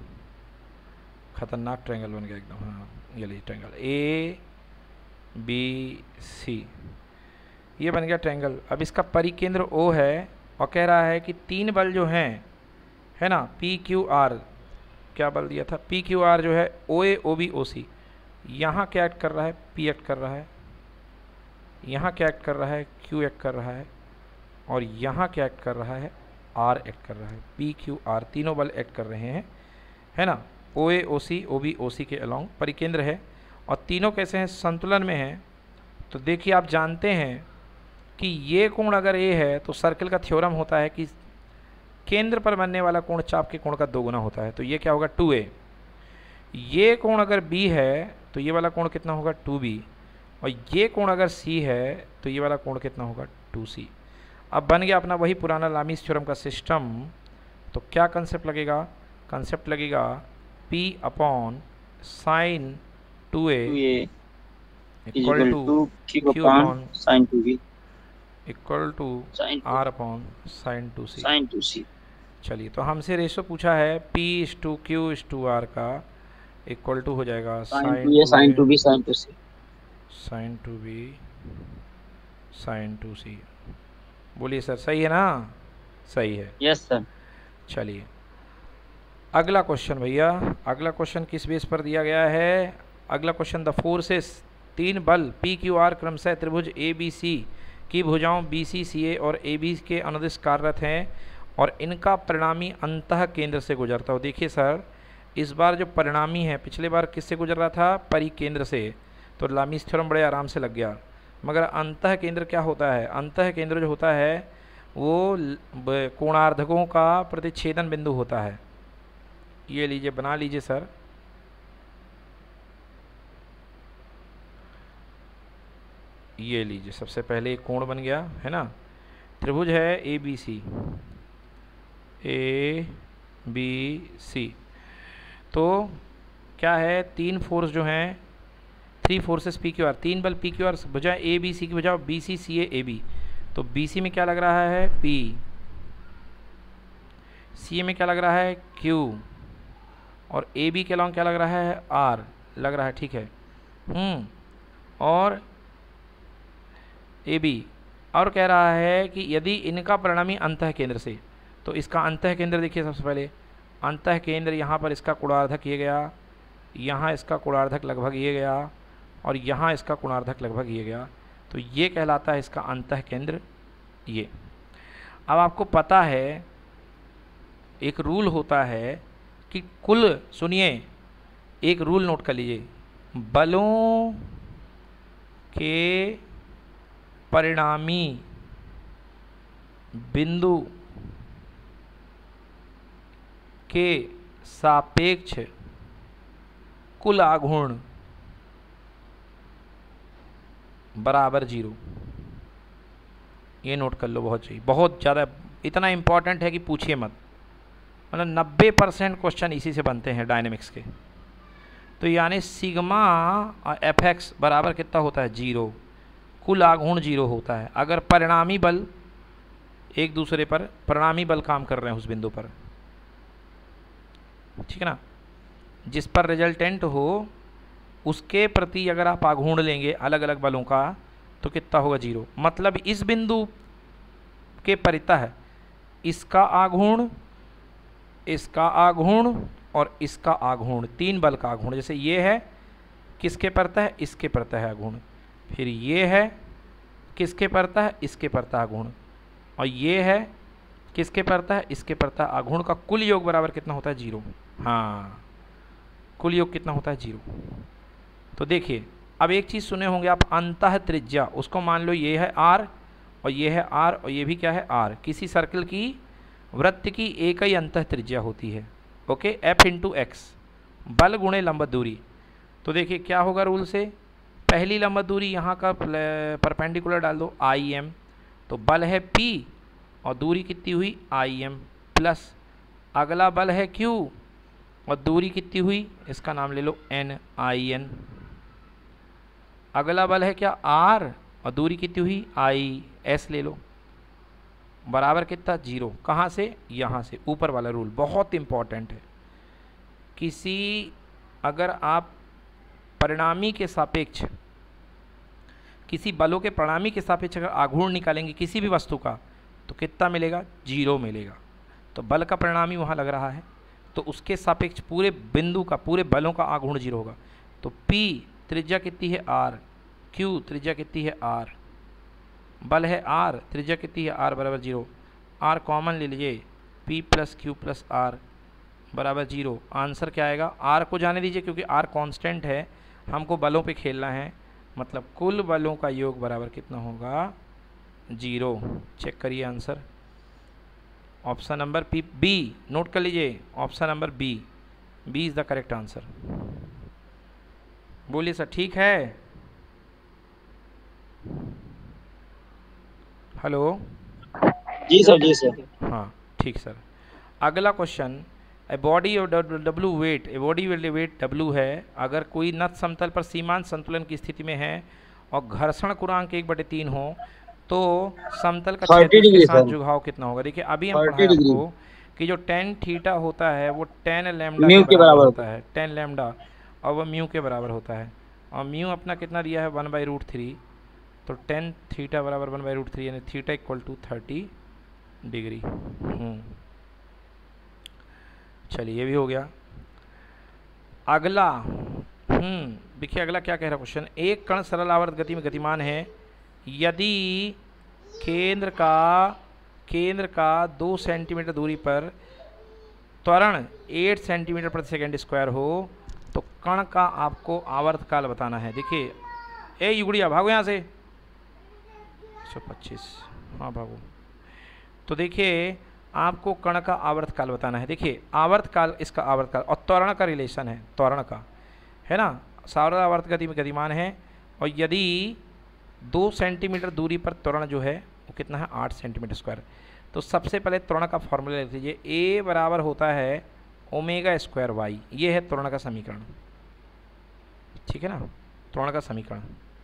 खतरनाक ट्रायंगल बन गया एकदम। हाँ ये लीजिए ट्रायंगल ए बी सी, ये बन गया ट्रायंगल। अब इसका परिकेंद्र ओ है और कह रहा है कि तीन बल जो हैं, है ना, पी क्यू आर, क्या बल दिया था, पी क्यू आर जो है ओ ए ओ बी ओ सी, यहाँ क्या एक्ट कर रहा है, पी एक्ट कर रहा है, यहाँ क्या एक्ट कर रहा है, क्यू एक्ट कर रहा है, और यहाँ क्या एक्ट कर रहा है, आर एक्ट कर रहा है। पी क्यू आर तीनों बल एक्ट कर रहे हैं, है ना, ओ A O C O B O सी के अलोंग परिकेंद्र है, और तीनों कैसे हैं, संतुलन में हैं। तो देखिए आप जानते हैं कि ये कोण अगर ए है तो सर्किल का थ्योरम होता है कि केंद्र पर बनने वाला कोण चाप के कोण का दो गुना होता है, तो ये क्या होगा, टू ए। ये कोण अगर बी है तो ये वाला कोण कितना होगा, टू बी, और ये कोण अगर सी है तो ये वाला कोण कितना होगा, टू सी। अब बन गया अपना वही पुराना लामीस थ्योरम का सिस्टम। तो क्या कंसेप्ट लगेगा, कंसेप्ट लगेगा P upon sine two A equal to Q upon sine two B equal to R upon sine two C, sine two C. चलिए तो हमसे रेशो पूछा है P is to Q is to R का equal to हो जाएगा sine two A sine two B sine two C, sine two B sine two C. बोलिए sir, सही है ना? सही है। Yes sir. चलिए अगला क्वेश्चन भैया, अगला क्वेश्चन किस बेस पर दिया गया है? अगला क्वेश्चन, द फोर्सेस, तीन बल पी क्यू आर क्रमशः त्रिभुज ए बी सी की भुजाओं बी सी सी ए और ए बी के अनुदिश कार्यरत हैं और इनका परिणामी अंतः केंद्र से गुजरता हो। देखिए सर, इस बार जो परिणामी है, पिछले बार किससे गुजर रहा था? परिकेंद्र से, तो लामीस थ्योरम बड़े आराम से लग गया। मगर अंतः केंद्र क्या होता है? अंतः केंद्र जो होता है वो कोणार्धकों का प्रतिच्छेदन बिंदु होता है। ये लीजिए, बना लीजिए सर। ये लीजिए, सबसे पहले एक कोण बन गया है ना, त्रिभुज है ए बी सी, ए बी सी। तो क्या है? तीन फोर्स जो हैं, three forces P Q R, तीन बल पी क्यू आर भुजा ए बी सी की भुजा B C C A A B. तो बी सी में क्या लग रहा है? पी। सी ए में क्या लग रहा है? क्यू। और ए बी के अलॉन्ग क्या लग रहा है? आर लग रहा है। ठीक है। हम्म और ए बी, और कह रहा है कि यदि इनका परिणामी अंतः केंद्र से, तो इसका अंतः केंद्र देखिए सबसे पहले, अंतः केंद्र यहाँ पर इसका कोणार्धक ये गया, यहाँ इसका कोणार्धक लगभग ये गया, और यहाँ इसका कोणार्धक लगभग ये गया। तो ये कहलाता है इसका अंतः केंद्र ये। अब आपको पता है एक रूल होता है कि कुल, सुनिए एक रूल नोट कर लीजिए, बलों के परिणामी बिंदु के सापेक्ष कुल आघूर्ण बराबर जीरो। ये नोट कर लो, बहुत चाहिए, बहुत ज़्यादा, इतना इम्पॉर्टेंट है कि पूछिए मत। मतलब नब्बे परसेंट क्वेश्चन इसी से बनते हैं डायनेमिक्स के। तो यानी सिग्मा एफ एक्स बराबर कितना होता है? जीरो। कुल आघूर्ण जीरो होता है अगर परिणामी बल एक दूसरे पर, परिणामी बल काम कर रहे हैं उस बिंदु पर, ठीक है ना, जिस पर रिजल्टेंट हो उसके प्रति अगर आप आघूर्ण लेंगे अलग अलग बलों का तो कितना होगा? जीरो। मतलब इस बिंदु के परितः इसका आघूर्ण, इसका आघूर्ण और इसका आघूर्ण, तीन बल का आघूर्ण, जैसे ये है किसके परतः? इसके परतः आघूर्ण, फिर ये है किसके परतः? इसके परतः आघूर्ण, और ये है किसके परतः? इसके परतः आघूर्ण का कुल योग बराबर कितना होता है? जीरो। हाँ, कुल योग कितना होता है? जीरो। तो देखिए, अब एक चीज़ सुने होंगे आप, अंतः त्रिज्या, उसको मान लो ये है आर और ये है आर और ये भी क्या है? आर। किसी सर्कल की वृत्त की एक ही अंतः त्रिज्या होती है। ओके, एफ इंटू एक्स, बल गुणे लंबवत दूरी। तो देखिए क्या होगा रूल से, पहली लंबवत दूरी यहाँ का परपेंडिकुलर डाल दो आई एम, तो बल है पी और दूरी कितनी हुई? आई एम प्लस अगला बल है क्यू और दूरी कितनी हुई? इसका नाम ले लो एन, आई एन। अगला बल है क्या? आर और दूरी कितनी हुई? आई एस ले लो, बराबर कितना? जीरो। कहाँ से? यहाँ से। ऊपर वाला रूल बहुत इंपॉर्टेंट है। किसी, अगर आप परिणामी के सापेक्ष, किसी बलों के परिणामी के सापेक्ष अगर आघूर्ण निकालेंगे किसी भी वस्तु का तो कितना मिलेगा? जीरो मिलेगा। तो बल का परिणामी वहाँ लग रहा है तो उसके सापेक्ष पूरे बिंदु का, पूरे बलों का आघूर्ण जीरो होगा। तो P त्रिज्या कितनी है? R, Q त्रिज्या कितनी है? R, बल है R, त्रिज्या कितनी है? R बराबर जीरो। R कॉमन ले लीजिए, P plus Q plus R बराबर जीरो। आंसर क्या आएगा? R को जाने दीजिए क्योंकि R कांस्टेंट है, हमको बलों पे खेलना है, मतलब कुल बलों का योग बराबर कितना होगा? जीरो। चेक करिए answer, option number P B note कर लीजिए, option number B, B is the correct answer. बोलिए सर ठीक है? हेलो, जी सर, जी सर। हाँ ठीक सर। अगला क्वेश्चन, ए बॉडी और W weight, A body weight W है, अगर कोई नत समतल पर सीमांत संतुलन की स्थिति में है और घर्षण गुणांक एक बटे तीन हो तो समतल का क्षैतिज के साथ झुकाव कितना होगा? देखिए अभी हम पढ़ाए आपको कि जो टेन थीटा होता है वो टेन लैम्डा के बराबर होता है, टेन लैम्डा, और वह म्यू के बराबर होता है, और म्यू अपना कितना दिया है? One by root three. तो टेन थीटा बराबर वन बाई रूट थ्री यानी theta equal to thirty degree. चलिए ये भी हो गया। अगला हम्म देखिए अगला क्या कह रहा क्वेश्चन, एक कण सरल आवर्त गति में गतिमान है यदि केंद्र का केंद्र का दो सेंटीमीटर दूरी पर त्वरण आठ सेंटीमीटर प्रति सेकंड स्क्वायर हो तो कण का आपको आवर्त काल बताना है। देखिए ए युगड़िया भागो यहाँ से, एक सौ पच्चीस, हाँ भागो। तो देखिए आपको कण का आवर्त काल बताना है। देखिए आवर्त काल, इसका आवर्त काल और त्वरण का रिलेशन है, त्वरण का है ना, सरल आवर्त गति में गतिमान है और यदि दो सेंटीमीटर दूरी पर त्वरण जो है वो कितना है, आठ सेंटीमीटर स्क्वायर। तो सबसे पहले त्वरण का फॉर्मूला ले लीजिए, ए बराबर होता है ओमेगा स्क्वायर वाई, ये है त्वरण का समीकरण, ठीक है ना, त्वरण का समीकरण।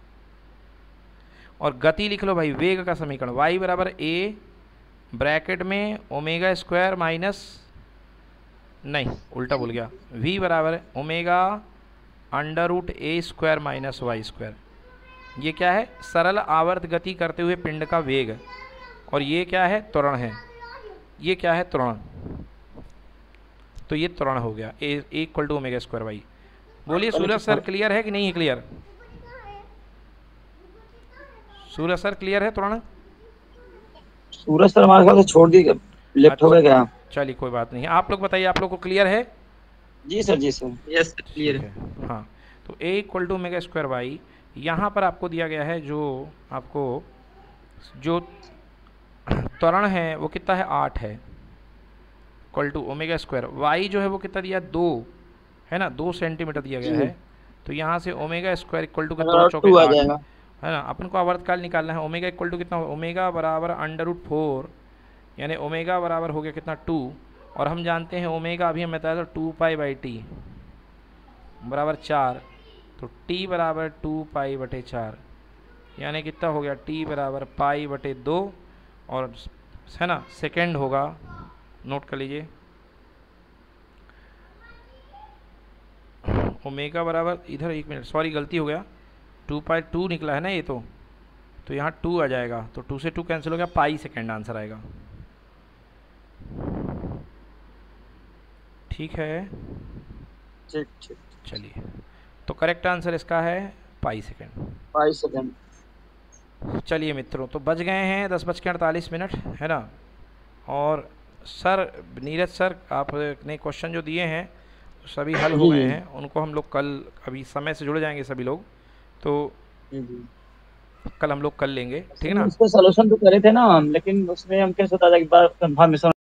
और गति लिख लो भाई, वेग का समीकरण, वाई बराबर ए ब्रैकेट में ओमेगा स्क्वायर माइनस, नहीं उल्टा बोल गया, वी बराबर omega under root A square minus Y square. ये क्या है, सरल आवर्त गति करते हुए पिंड का वेग, और ये क्या है, त्वरण है, ये क्या है, त्वरण। तो ये त्वरण हो गया, A equal to omega square Y. बोलिए सूरज सर क्लियर है कि नहीं है क्लियर? सूरज सर क्लियर है त्वरण? सूरज सर हमारे ख्याल से छोड़ दी, लेफ्ट हो गए क्या? चलिए कोई बात नहीं है, आप लोग बताइए, आप लोग को क्लियर है? जी सर, जी सर, यस क्लियर है। हाँ तो A equal to omega square Y, यहाँ पर आपको दिया गया है जो आपको जो त्वरण है वो कितना है, आठ है, equal to omega square Y जो है वो कितना दिया, दो है ना, दो सेंटीमीटर दिया गया है। तो यहाँ से ओमेगा स्क्वायर इक्वल टू कितना, चौके आठ है ना। अपन को आवर्तकाल निकालना है, ओमेगा इक्वल टू कितना, ओमेगा बराबर अंडर रूट फोर, यानी ओमेगा बराबर हो गया कितना, टू। और हम जानते हैं ओमेगा अभी हमें बताया था टू पाई बाई टी बराबर चार, तो टी बराबर टू पाई बटे चार, यानी कितना हो गया, टी बराबर पाई बटे दो, और है ना सेकेंड होगा, नोट कर लीजिए, ओमेगा बराबर इधर एक मिनट सॉरी गलती हो गया, टू पाई टू निकला है ना ये, तो तो यहाँ टू आ जाएगा, तो टू से टू कैंसिल हो गया, पाई सेकेंड आंसर आएगा, ठीक है। ठीक ठीक, चलिए तो करेक्ट आंसर इसका है पाई सेकेंड, पाई सेकेंड। चलिए मित्रों, तो बज गए हैं दस बज के अड़तालीस मिनट है ना। और सर नीरज सर आपने क्वेश्चन जो दिए हैं सभी हल हो गए हैं, उनको हम लोग कल अभी समय से जुड़ जाएंगे सभी लोग, तो कल हम लोग कर लेंगे, ठीक है ना। उसको सॉल्यूशन तो करे थे ना हम, लेकिन उसमें हम कैसे बता, एक बार कंफर्मेशन